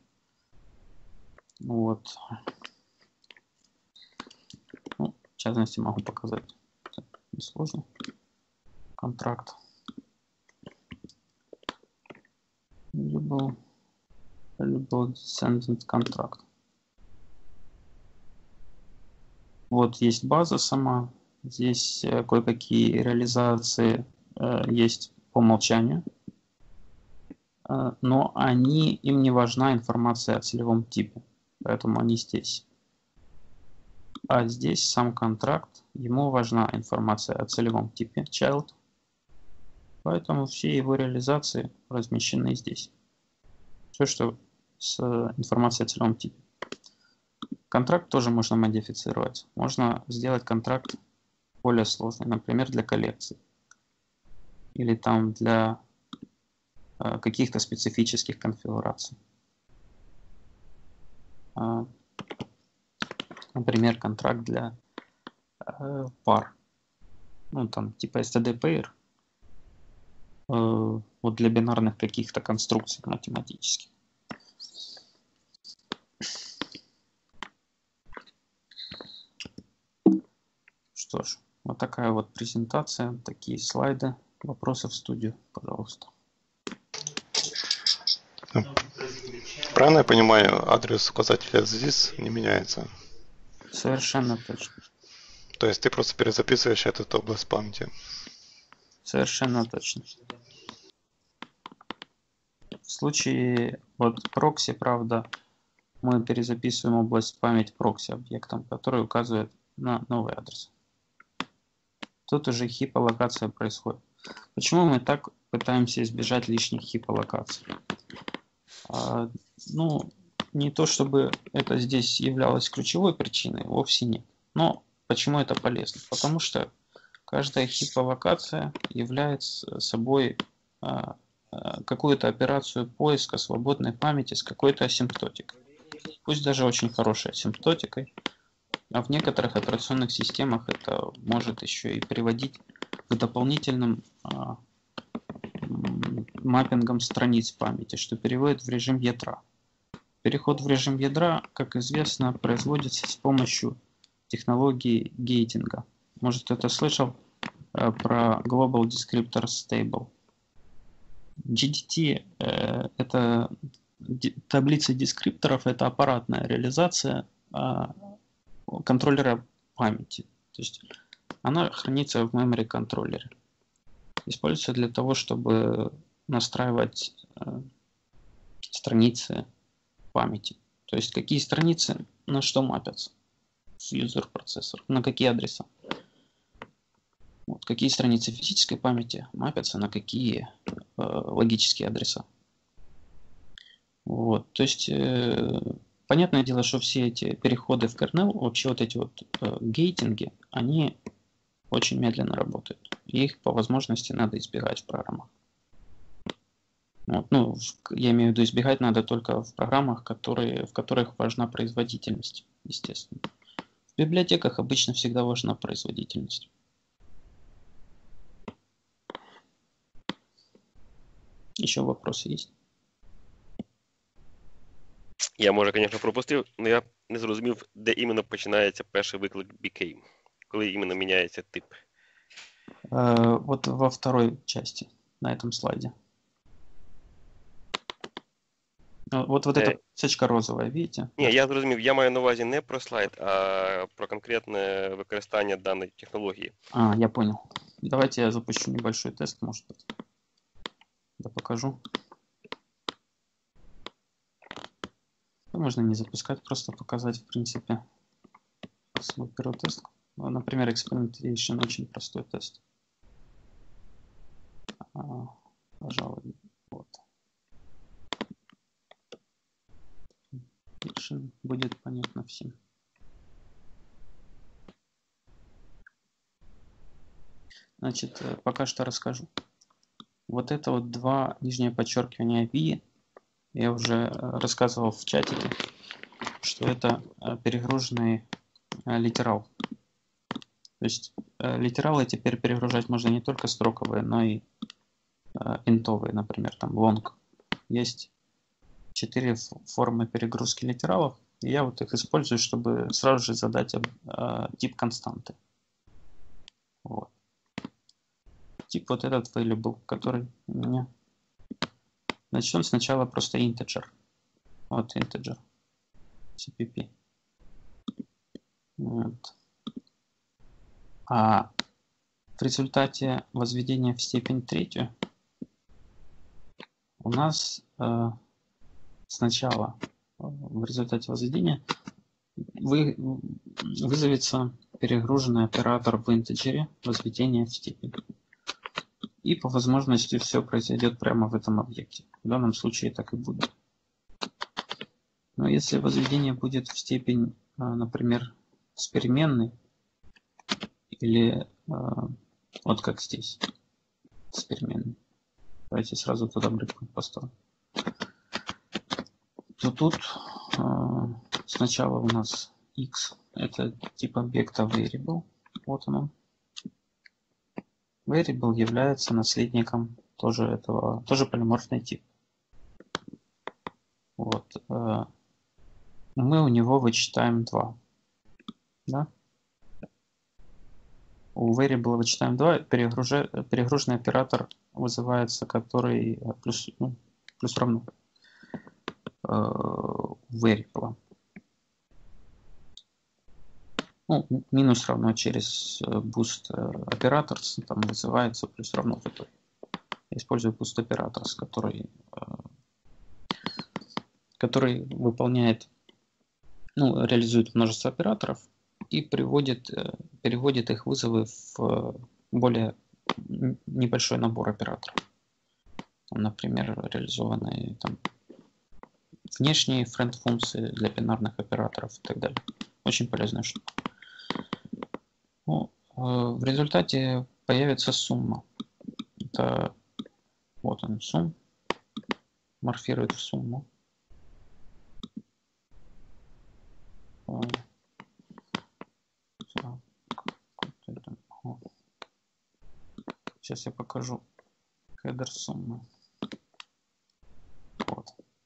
Вот. Ну, в частности, могу показать. Несложно. Контракт. Valuable Descendant Contract. Вот есть база сама. Здесь кое-какие реализации есть по умолчанию, но им не важна информация о целевом типе, поэтому они здесь. А здесь сам контракт, ему важна информация о целевом типе child, поэтому все его реализации размещены здесь. Все, что с информацией о целевом типе. Контракт тоже можно модифицировать. Можно сделать контракт более сложный, например, для коллекций. Или там для каких-то специфических конфигураций. Например, контракт для пар. Ну, там, типа std pair. Вот для бинарных каких-то конструкций математических. Что ж, вот такая вот презентация, такие слайды. Вопросы в студию, пожалуйста. Правильно я понимаю, адрес указателя здесь не меняется? Совершенно точно. То есть ты просто перезаписываешь эту область памяти? Совершенно точно. В случае вот прокси, правда, мы перезаписываем область памяти прокси объектом, который указывает на новый адрес. Тут уже хип-аллокация происходит. Почему мы так пытаемся избежать лишних хип-аллокаций? Ну, не то чтобы это здесь являлось ключевой причиной, вовсе нет. Но почему это полезно? Потому что каждая хип-аллокация является собой какую-то операцию поиска свободной памяти с какой-то асимптотикой. Пусть даже очень хорошей асимптотикой. А в некоторых операционных системах это может еще и приводить к дополнительным маппингам страниц памяти, что переводит в режим ядра. Переход в режим ядра, как известно, производится с помощью технологии гейтинга. Может, кто-то слышал про Global Descriptor Stable. GDT это таблица дескрипторов, это аппаратная реализация контроллера памяти. То есть она хранится в memory контроллере. Используется для того, чтобы настраивать страницы памяти. То есть какие страницы на что мапятся с user процессор, на какие адреса. Вот, какие страницы физической памяти мапятся на какие логические адреса. Вот, то есть понятное дело, что все эти переходы в kernel, вообще вот эти вот гейтинги, они очень медленно работают. И их по возможности надо избегать в программах. Вот. Ну, я имею в виду, избегать надо только в программах, в которых важна производительность, естественно. В библиотеках обычно всегда важна производительность. Еще вопросы есть? Я, може, звісно, пропустив, але я не зрозумів, де іменно починається перший виклик became. Коли іменно міняється тип. Вот во второй части, на этом слайде. Вот эта сечка розовая, видите? Ні, я зрозумів, я маю на увазі не про слайд, а про конкретне використання даної технології. Я понял. Давайте я запущу небольшой тест, может быть. Да покажу. Можно не запускать, просто показать, в принципе, свой первый тест. Например, Experimentation очень простой тест. Пожалуй, вот. Будет понятно всем. Значит, пока что расскажу. Вот это вот два нижнее подчеркивание V. Я уже рассказывал в чатике, что это перегруженный литерал. То есть литералы теперь перегружать можно не только строковые, но и интовые, например, там long. Есть 4 формы перегрузки литералов, и я вот их использую, чтобы сразу же задать тип константы. Вот. Тип вот этот variable, который у меня. Значит, он сначала просто integer. Вот integer. CPP. Вот. А в результате возведения в степень третью у нас сначала в результате возведения вызовется перегруженный оператор в интеджере возведения в степень. И по возможности все произойдет прямо в этом объекте. В данном случае так и будет. Но если возведение будет в степень, например, с переменной, или вот как здесь, с переменной. Давайте сразу туда брейкпоинт поставим. То тут сначала у нас x, это тип объекта variable. Вот он. Variable является наследником тоже полиморфный тип. Вот. Мы у него вычитаем 2. Да? У variable вычитаем 2, перегруженный оператор вызывается, который плюс равно variable. Ну, минус равно через boost operators, там вызывается плюс равно в итоге. Я использую boost operators, который выполняет, реализует множество операторов и переводит их вызовы в более небольшой набор операторов. Там, например, реализованные там внешние френд-функции для бинарных операторов и так далее. Очень полезная штука. В результате появится сумма. Это вот он сумм. Морфирует в сумму. Сейчас я покажу хедер суммы. Вот.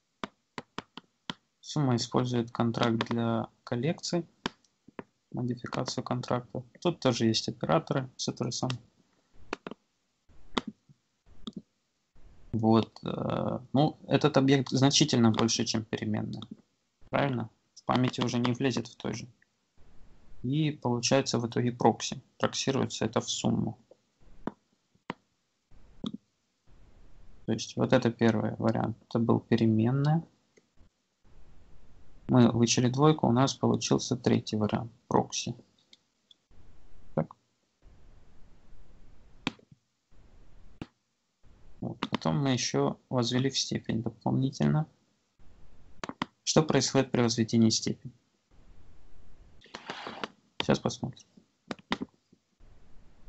Сумма использует контракт для коллекций, модификацию контракта. Тут тоже есть операторы, все то же самое. Вот. Этот объект значительно больше, чем переменная. Правильно? В памяти уже не влезет в той же. И получается в итоге прокси. Проксируется это в сумму. То есть вот это первый вариант. Это был переменная. Мы вычли двойку, у нас получился третий вариант. Прокси. Так. Вот. Потом мы еще возвели в степень дополнительно. Что происходит при возведении в степень? Сейчас посмотрим.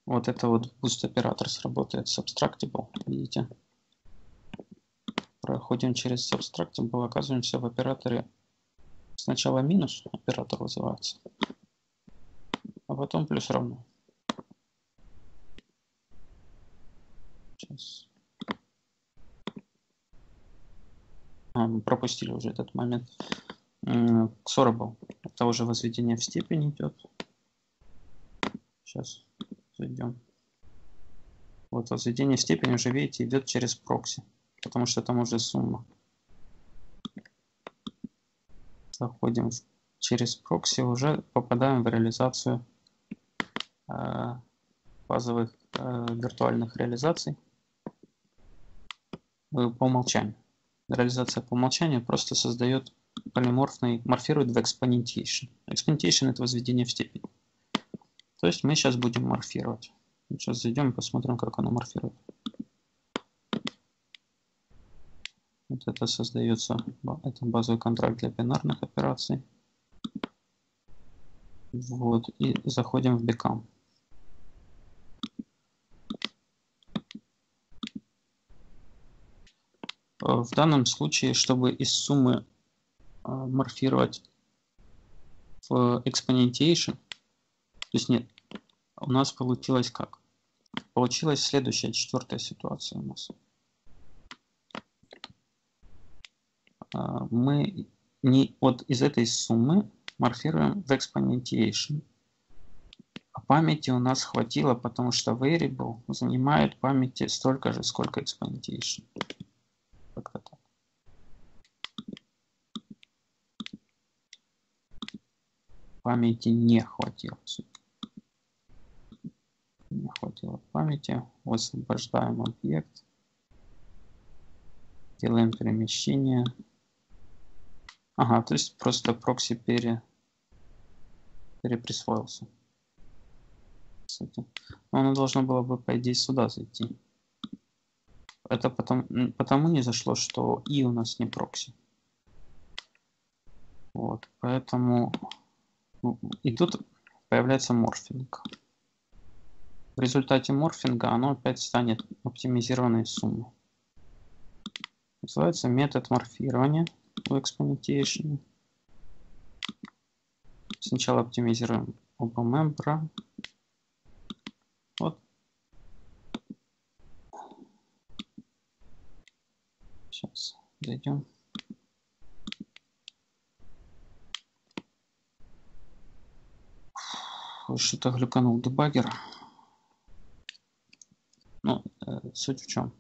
Вот это вот boost оператор сработает subtractable, видите? Проходим через subtractable, оказываемся в операторе. Сначала минус оператор вызывается, а потом плюс равно. Сейчас. Мы пропустили уже этот момент. Xorable. Это уже возведение в степень идет. Сейчас зайдем. Вот возведение в степень уже, видите, идет через прокси, потому что там уже сумма. Заходим через прокси, уже попадаем в реализацию базовых виртуальных реализаций по умолчанию. Реализация по умолчанию просто создает полиморфный, морфирует в exponentiation. Exponentiation — это возведение в степень. То есть мы сейчас будем морфировать. Сейчас зайдем и посмотрим, как оно морфирует. Вот это создается, это базовый контракт для бинарных операций. Вот, и заходим в become. В данном случае, чтобы из суммы морфировать в exponentiation, то есть нет, у нас получилось как? Получилась следующая, четвертая ситуация у нас. Мы не вот из этой суммы морфируем в exponentiation. А памяти у нас хватило, потому что variable занимает памяти столько же, сколько exponentiation. Как-то так. Памяти не хватило. Не хватило памяти. Высвобождаем объект. Делаем перемещение. Ага, то есть просто прокси переприсвоился. Кстати. Но оно должно было бы, по идее, сюда зайти. Это потому не зашло, что и у нас не прокси. Вот, поэтому и тут появляется морфинг. В результате морфинга оно опять станет оптимизированной суммой. Называется метод морфирования в exponentiation. Сначала оптимизируем оба мембра. Вот. Сейчас зайдем. Что-то глюканул дебаггер. Ну, суть в чем?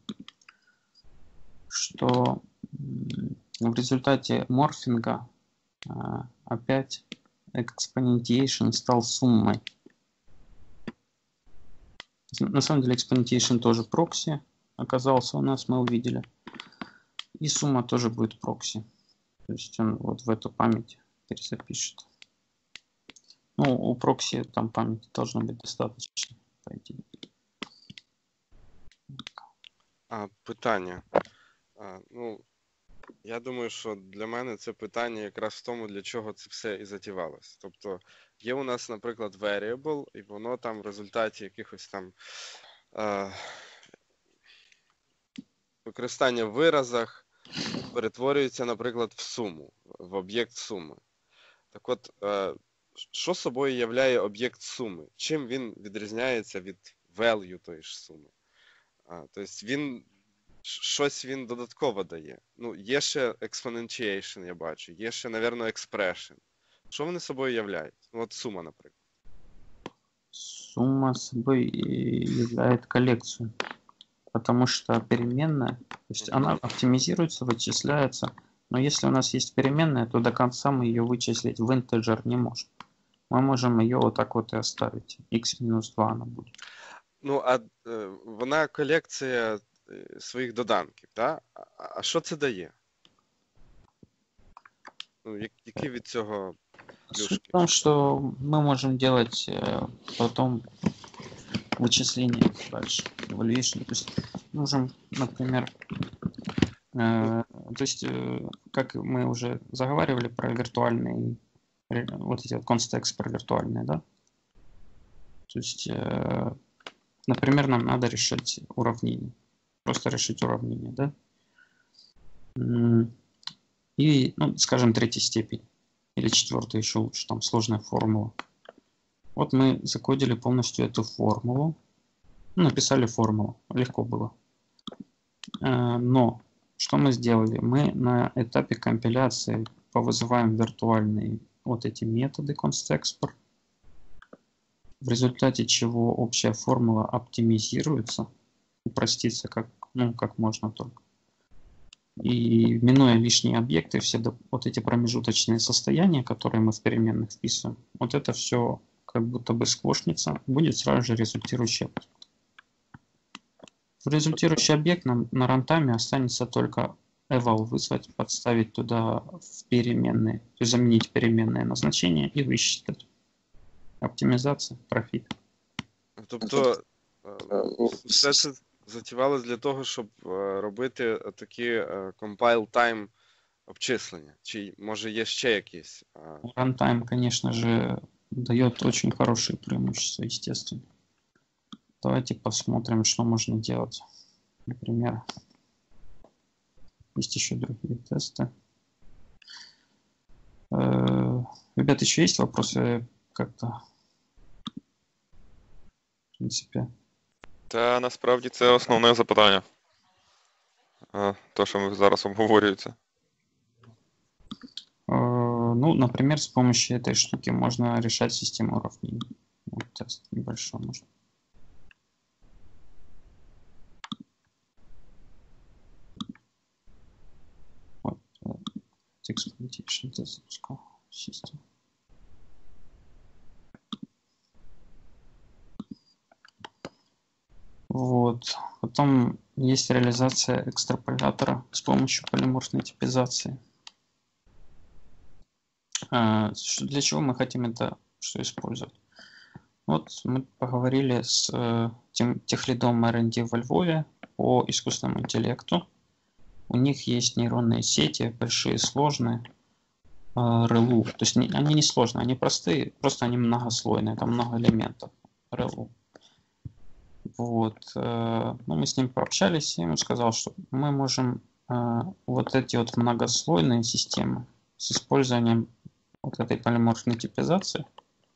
Что в результате морфинга опять exponentiation стал суммой. На самом деле exponentiation тоже прокси оказался у нас, мы увидели. И сумма тоже будет прокси. То есть он вот в эту память перезапишет. Ну, у прокси там памяти должно быть достаточно, по идее. Питання. Ну, я думаю, що для мене це питання якраз в тому, для чого це все і затівалось. Тобто, є у нас, наприклад, variable, і воно там в результаті якихось там використання в виразах перетворюється, наприклад, в суму, в об'єкт суми. Так от, що собою являє об'єкт суми? Чим він відрізняється від value тої ж суми? Тобто він додатково дає. Ну, є ще exponentiation, я бачу, є ще, напевно, expression. Що вони собою являють? Ну, от сума, наприклад. Сумма собой являет коллекцию, потому что переменная, то есть она оптимизируется, вычисляется, но если у нас есть переменная, то до конца мы ее вычислить в integer не можем. Мы можем ее вот так вот и оставить. X-2 она будет. Ну, вона колекція своїх доданків, так? А що це дає? Ну, які від цього плюшки? Суть в том, что мы можем делать потом вычисления дальше, evaluation. То есть можем, например, то есть, как мы уже заговаривали про виртуальные, вот эти вот констекс про виртуальные, да? То есть Например, нам надо решить уравнение. Просто решить уравнение, да? И, ну, скажем, третьей степени. Или четвертой еще лучше, там сложная формула. Вот мы закодили полностью эту формулу. Ну, написали формулу. Легко было. Но что мы сделали? Мы на этапе компиляции повызываем виртуальные вот эти методы constExport, в результате чего общая формула оптимизируется, упростится как можно только. И минуя лишние объекты, все вот эти промежуточные состояния, которые мы в переменных вписываем, вот это все как будто бы сквошнится, будет сразу же результирующий объект. В результирующий объект нам на рантайме останется только eval вызвать, подставить туда в переменные, то есть заменить переменные назначения и высчитать. Оптимізація, профіт. Тобто все це затівалось для того, щоб робити такі compile time обчислення? Чи може є ще якісь? Runtime, конечно же, дает очень хорошие преимущества, естественно. Давайте посмотрим, что можно делать. Например, есть еще другие тесты. Ребята, еще есть вопросы как-то? В принципі. Та насправді це основне запитання. То, що ми зараз обговорюється. Ну, например, с помощью этой штуки можно решать систему уравнений. Вот тест небольшой можно. Вот. Exploitation тест запускал систему. Вот. Потом есть реализация экстраполятора с помощью полиморфной типизации. Для чего мы хотим это использовать? Вот мы поговорили с техлидом R&D во Львове по искусственному интеллекту. У них есть нейронные сети, большие, сложные, ReLU. То есть они не сложные, они простые, просто они многослойные, там много элементов ReLU. Вот. Ну, мы с ним пообщались, и он сказал, что мы можем вот эти вот многослойные системы с использованием вот этой полиморфной типизации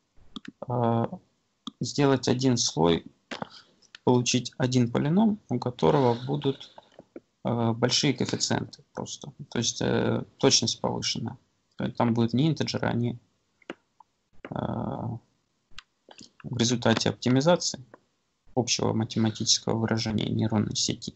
сделать один слой, получить один полином, у которого будут большие коэффициенты просто. То есть точность повышенная. Там будут не интеджеры, они в результате оптимизации общего математического выражения нейронной сети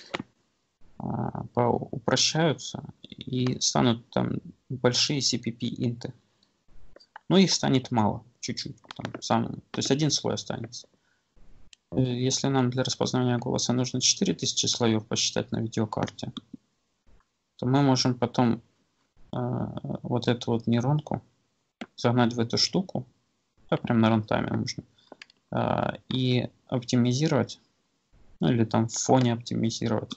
упрощаются и станут там большие CPP-инты. Но их станет мало, чуть-чуть. То есть один слой останется. Если нам для распознавания голоса нужно 4000 слоев посчитать на видеокарте, то мы можем потом вот эту вот нейронку загнать в эту штуку, прям на рантайме можно, и оптимизировать, ну или там в фоне оптимизировать.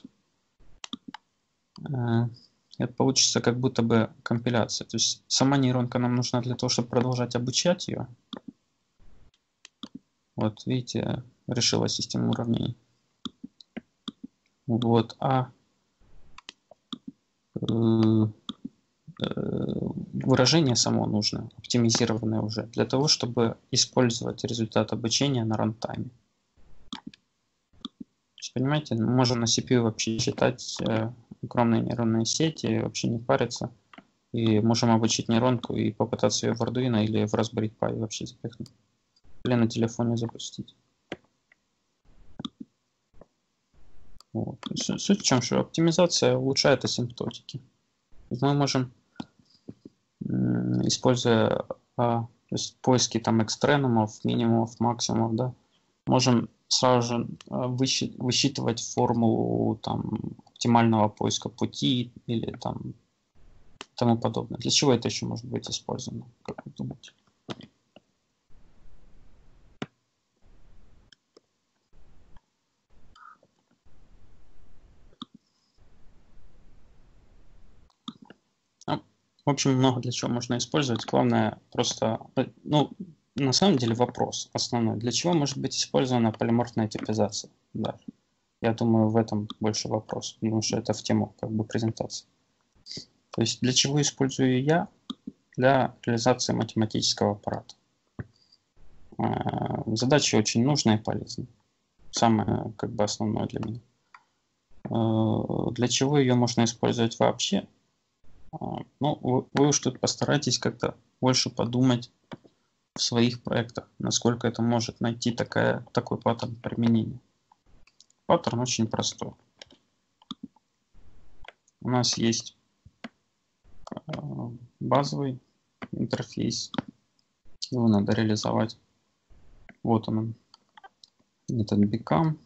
Это получится как будто бы компиляция. То есть сама нейронка нам нужна для того, чтобы продолжать обучать ее. Вот видите, решила систему уравнений. Вот, выражение само нужно, оптимизированное уже, для того, чтобы использовать результат обучения на рантайме. Понимаете, мы можем на CPU вообще считать огромные нейронные сети, вообще не париться, и можем обучить нейронку и попытаться ее в Arduino или в Raspberry Pi вообще запихнуть, или на телефоне запустить. Вот. Суть в чем, что оптимизация улучшает асимптотики. Мы можем, используя то есть поиски там экстренумов, минимумов, максимумов, да, можем сразу же высчитывать формулу там оптимального поиска пути или там тому подобное. Для чего это еще может быть использовано, как вы думаете? В общем, много для чего можно использовать. Главное просто, ну, на самом деле вопрос основной. Для чего может быть использована полиморфная типизация? Да. Я думаю, в этом больше вопрос, потому что это в тему как бы презентации. То есть для чего использую я? Для реализации математического аппарата. Задача очень нужная и полезная. Самое как бы основное для меня. Для чего ее можно использовать вообще? Ну, вы уж тут постарайтесь как-то больше подумать в своих проектах, насколько это может найти такой паттерн применения. Паттерн очень простой. У нас есть базовый интерфейс. Его надо реализовать. Вот он, метод become.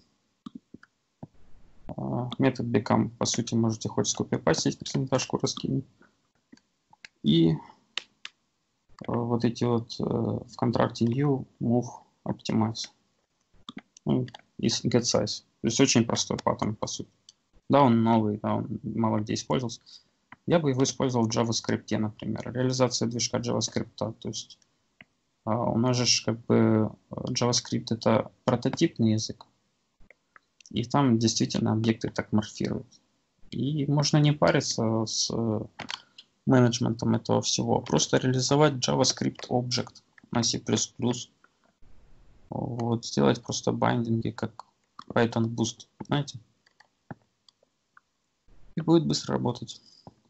Метод become, по сути, можете хоть скопипастить презентажку, раскинуть. И вот эти вот в контракте new, move, optimize. Ну, и get size. То есть очень простой паттерн, по сути. Да, он новый, да, он мало где использовался. Я бы его использовал в JavaScript, например. Реализация движка JavaScript. То есть у нас же как бы JavaScript это прототипный язык. И там действительно объекты так морфируют. И можно не париться с менеджментом этого всего. Просто реализовать JavaScript Object на C++. Вот, сделать просто байдинги, как Python Boost. Знаете? И будет быстро работать.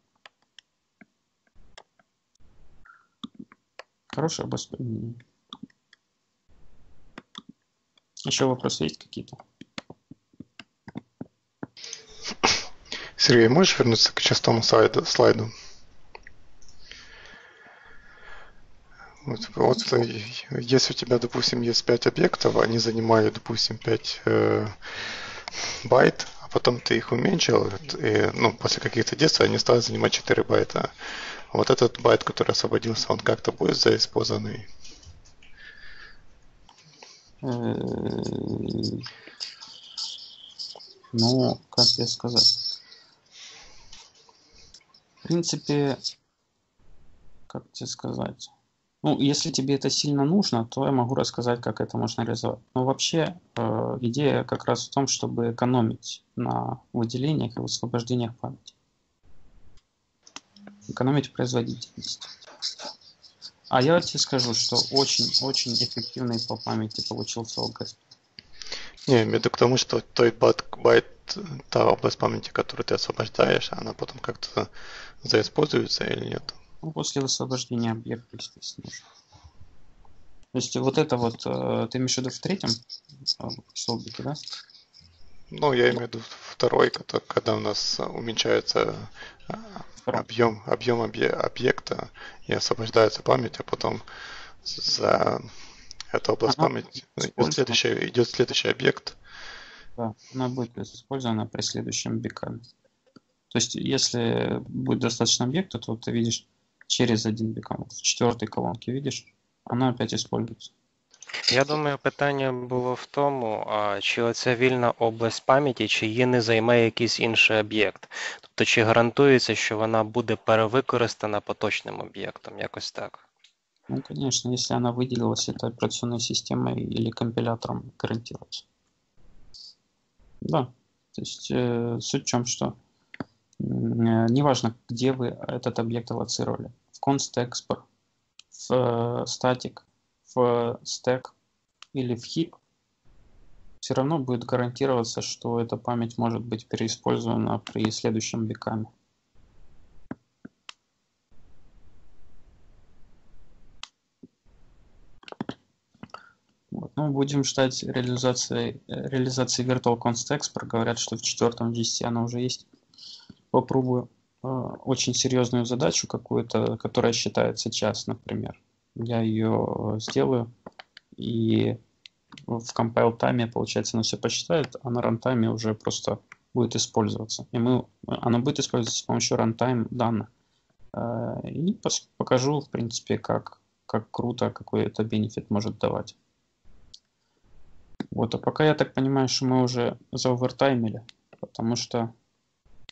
Хорошее обоснование. Еще вопросы есть какие-то? Сергей, можешь вернуться к частому слайду? Вот, если у тебя, допустим, есть 5 объектов, они занимают, допустим, 5 байт, а потом ты их уменьшил, и, ну, после каких-то действий они стали занимать 4 байта. Вот этот байт, который освободился, он как-то будет заиспользованный? Ну, как тебе сказать? В принципе, как тебе сказать? Ну, если тебе это сильно нужно, то я могу рассказать, как это можно реализовать. Но вообще идея как раз в том, чтобы экономить на выделениях и высвобождениях памяти. Экономить производительность. А я тебе скажу, что очень-очень эффективный по памяти получился алгоритм. Не, я имею в виду к тому, что тот байт, та область памяти, которую ты освобождаешь, она потом как-то заиспользуется или нет? Ну, после высвобождения объекта, естественно. То есть вот это вот, ты имеешь в виду в третьем столбике, да? Ну, я имею в виду второй, когда у нас уменьшается объем объекта и освобождается память, а потом за эту область памяти идет следующий объект. Да, она будет использована при следующем бекаме. То есть, если будет достаточно объекта, то ты видишь через один бекам. В четвертій колонці, видиш, вона опять использується. Я думаю, питання було в тому, чи оця вільна область пам'яті, чи її не займе якийсь інший об'єкт. Тобто, чи гарантується, що вона буде перевикористана поточним об'єктом, якось так. Ну, конечно, если она выделилась, это операционной системой или компилятором гарантируется. Да, то есть суть в чем, что неважно, где вы этот объект аллоцировали. В const.export, в static, в stack или в heap, все равно будет гарантироваться, что эта память может быть переиспользована при следующем бекаме. Вот. Ну, будем ждать реализации Virtual Const Export. Говорят, что в 4.10 она уже есть. Попробую очень серьезную задачу какую-то, которая считается час, например. Я ее сделаю, и в compile тайме, получается, она все посчитает, а на рантайме уже просто будет использоваться. И оно будет использоваться с помощью runtime данных. И покажу, в принципе, как круто, какой это бенефит может давать. Вот, а пока я так понимаю, что мы уже заовертаймили, потому что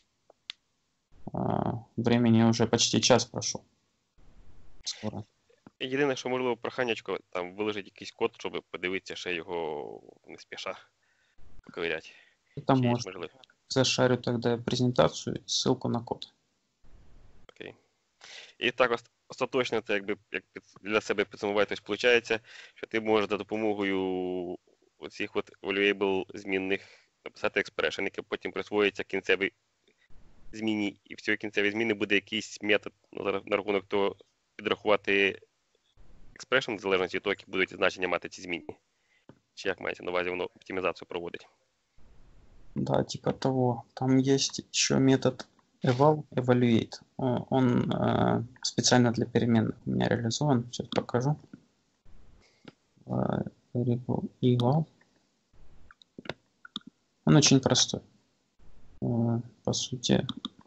времени уже почти час прошел. Скоро. Єдине, що можливо проханячко, там виложить якийсь код, щоб подивитися ще його не спіша поковирять. Это можно. Зашарю тогда презентацию и ссылку на код. Окей. І так остаточно це якби як для себе підсумувати, тобто виходить, що ти можеш за допомогою оцих от valuable змінних написати expression, який потім присвоїться кінцевій зміні, і в цій кінцевій зміні буде якийсь метод на рахунок того підрахувати expression, в залежності від того, які будуть значення мати ці зміни. Чи як мається на увазі воно оптимізацію проводить? Да, типа того. Там есть еще метод evaluate. Он специально для переменных у меня реализован. Сейчас покажу. Eval. Он очень простой. По сути.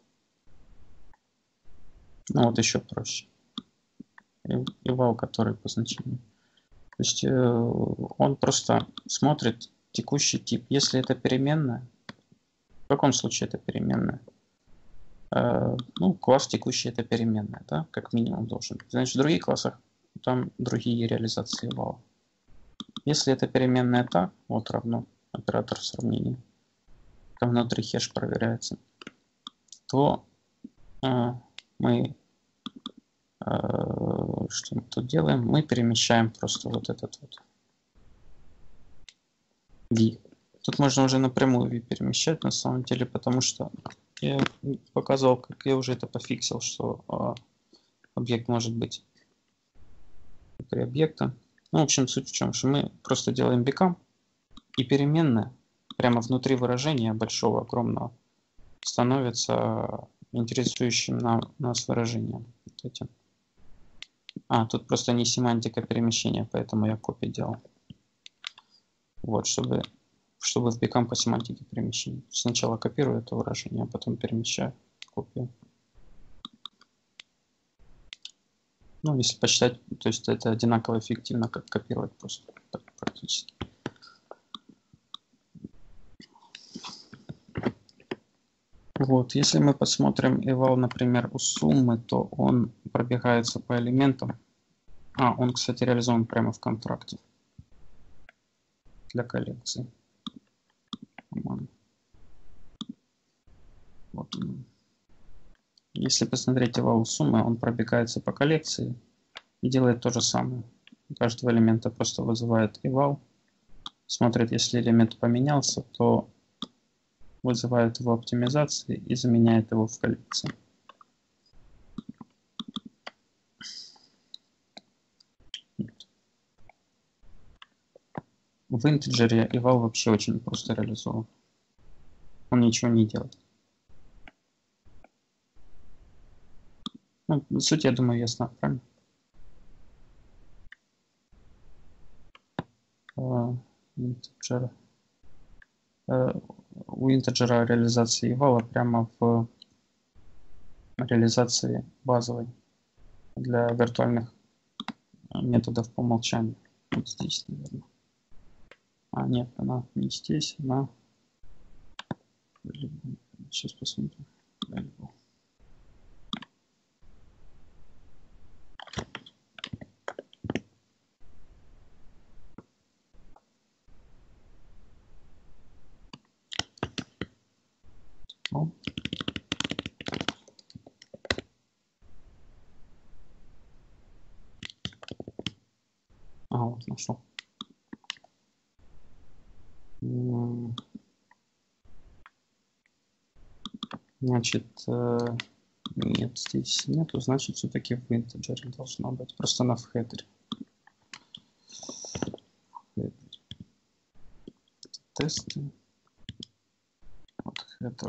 Ну вот еще проще. Eval, который по значению. То есть он просто смотрит текущий тип. Если это переменная, в каком случае это переменная? Ну, класс текущий это переменная, да, как минимум должен быть. Значит, в других классах там другие реализации eval. Если это переменная так, вот равно оператор сравнения, там внутри хеш проверяется, то мы что мы тут делаем? Мы перемещаем просто вот этот вот v. Тут можно уже напрямую v перемещать на самом деле, потому что я показывал, как я уже это пофиксил, что объект может быть внутри объекта. Ну, в общем, суть в чем, что мы просто делаем become, и переменная прямо внутри выражения большого, огромного становится интересующим нас выражением. Вот этим. Тут просто не семантика перемещения, поэтому я копию делал. Вот, чтобы в become по семантике перемещения. Сначала копирую это выражение, а потом перемещаю копию. Ну, если посчитать, то есть это одинаково эффективно, как копировать просто так, практически. Вот, если мы посмотрим eval, например, у суммы, то он пробегается по элементам. Он, кстати, реализован прямо в контракте для коллекции. Вот. Если посмотреть eval у суммы, он пробегается по коллекции и делает то же самое. У каждого элемента просто вызывает eval. Смотрит, если элемент поменялся, то вызывает его оптимизации и заменяет его в коллекции. В интеджере eval вообще очень просто реализован. Он ничего не делает. Ну, суть, я думаю, ясна, правильно? У интеджера реализации eval прямо в реализации базовой для виртуальных методов по умолчанию. Вот здесь, наверное. Нет, она не здесь, она... Сейчас посмотрим. Вот нашел. Значит, нет, здесь нету, значит, все-таки в интеджере должно быть. Просто она в хедере. Тесты. Вот хедер.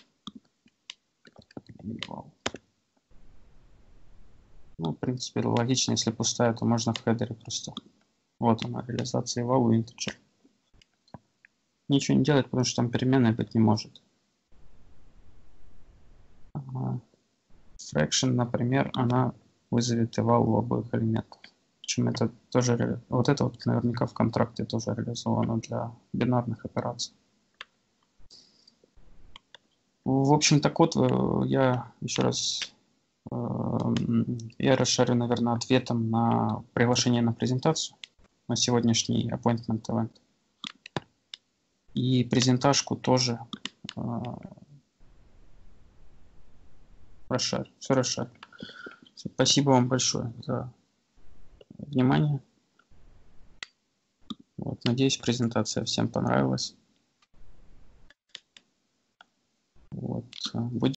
Ну, в принципе, логично, если пустая, то можно в хедере просто. Вот она, реализация eval и integer. Ничего не делать, потому что там переменная быть не может. Fraction, например, она вызовет eval у обоих элементов. Причем это тоже, вот это вот наверняка в контракте тоже реализовано для бинарных операций. В общем-то, код я еще раз Я расшарю, наверное, ответом на приглашение на презентацию, на сегодняшний appointment event. И презентажку тоже расшарю. Все расшарю. Спасибо вам большое за внимание. Вот, надеюсь, презентация всем понравилась. Вот.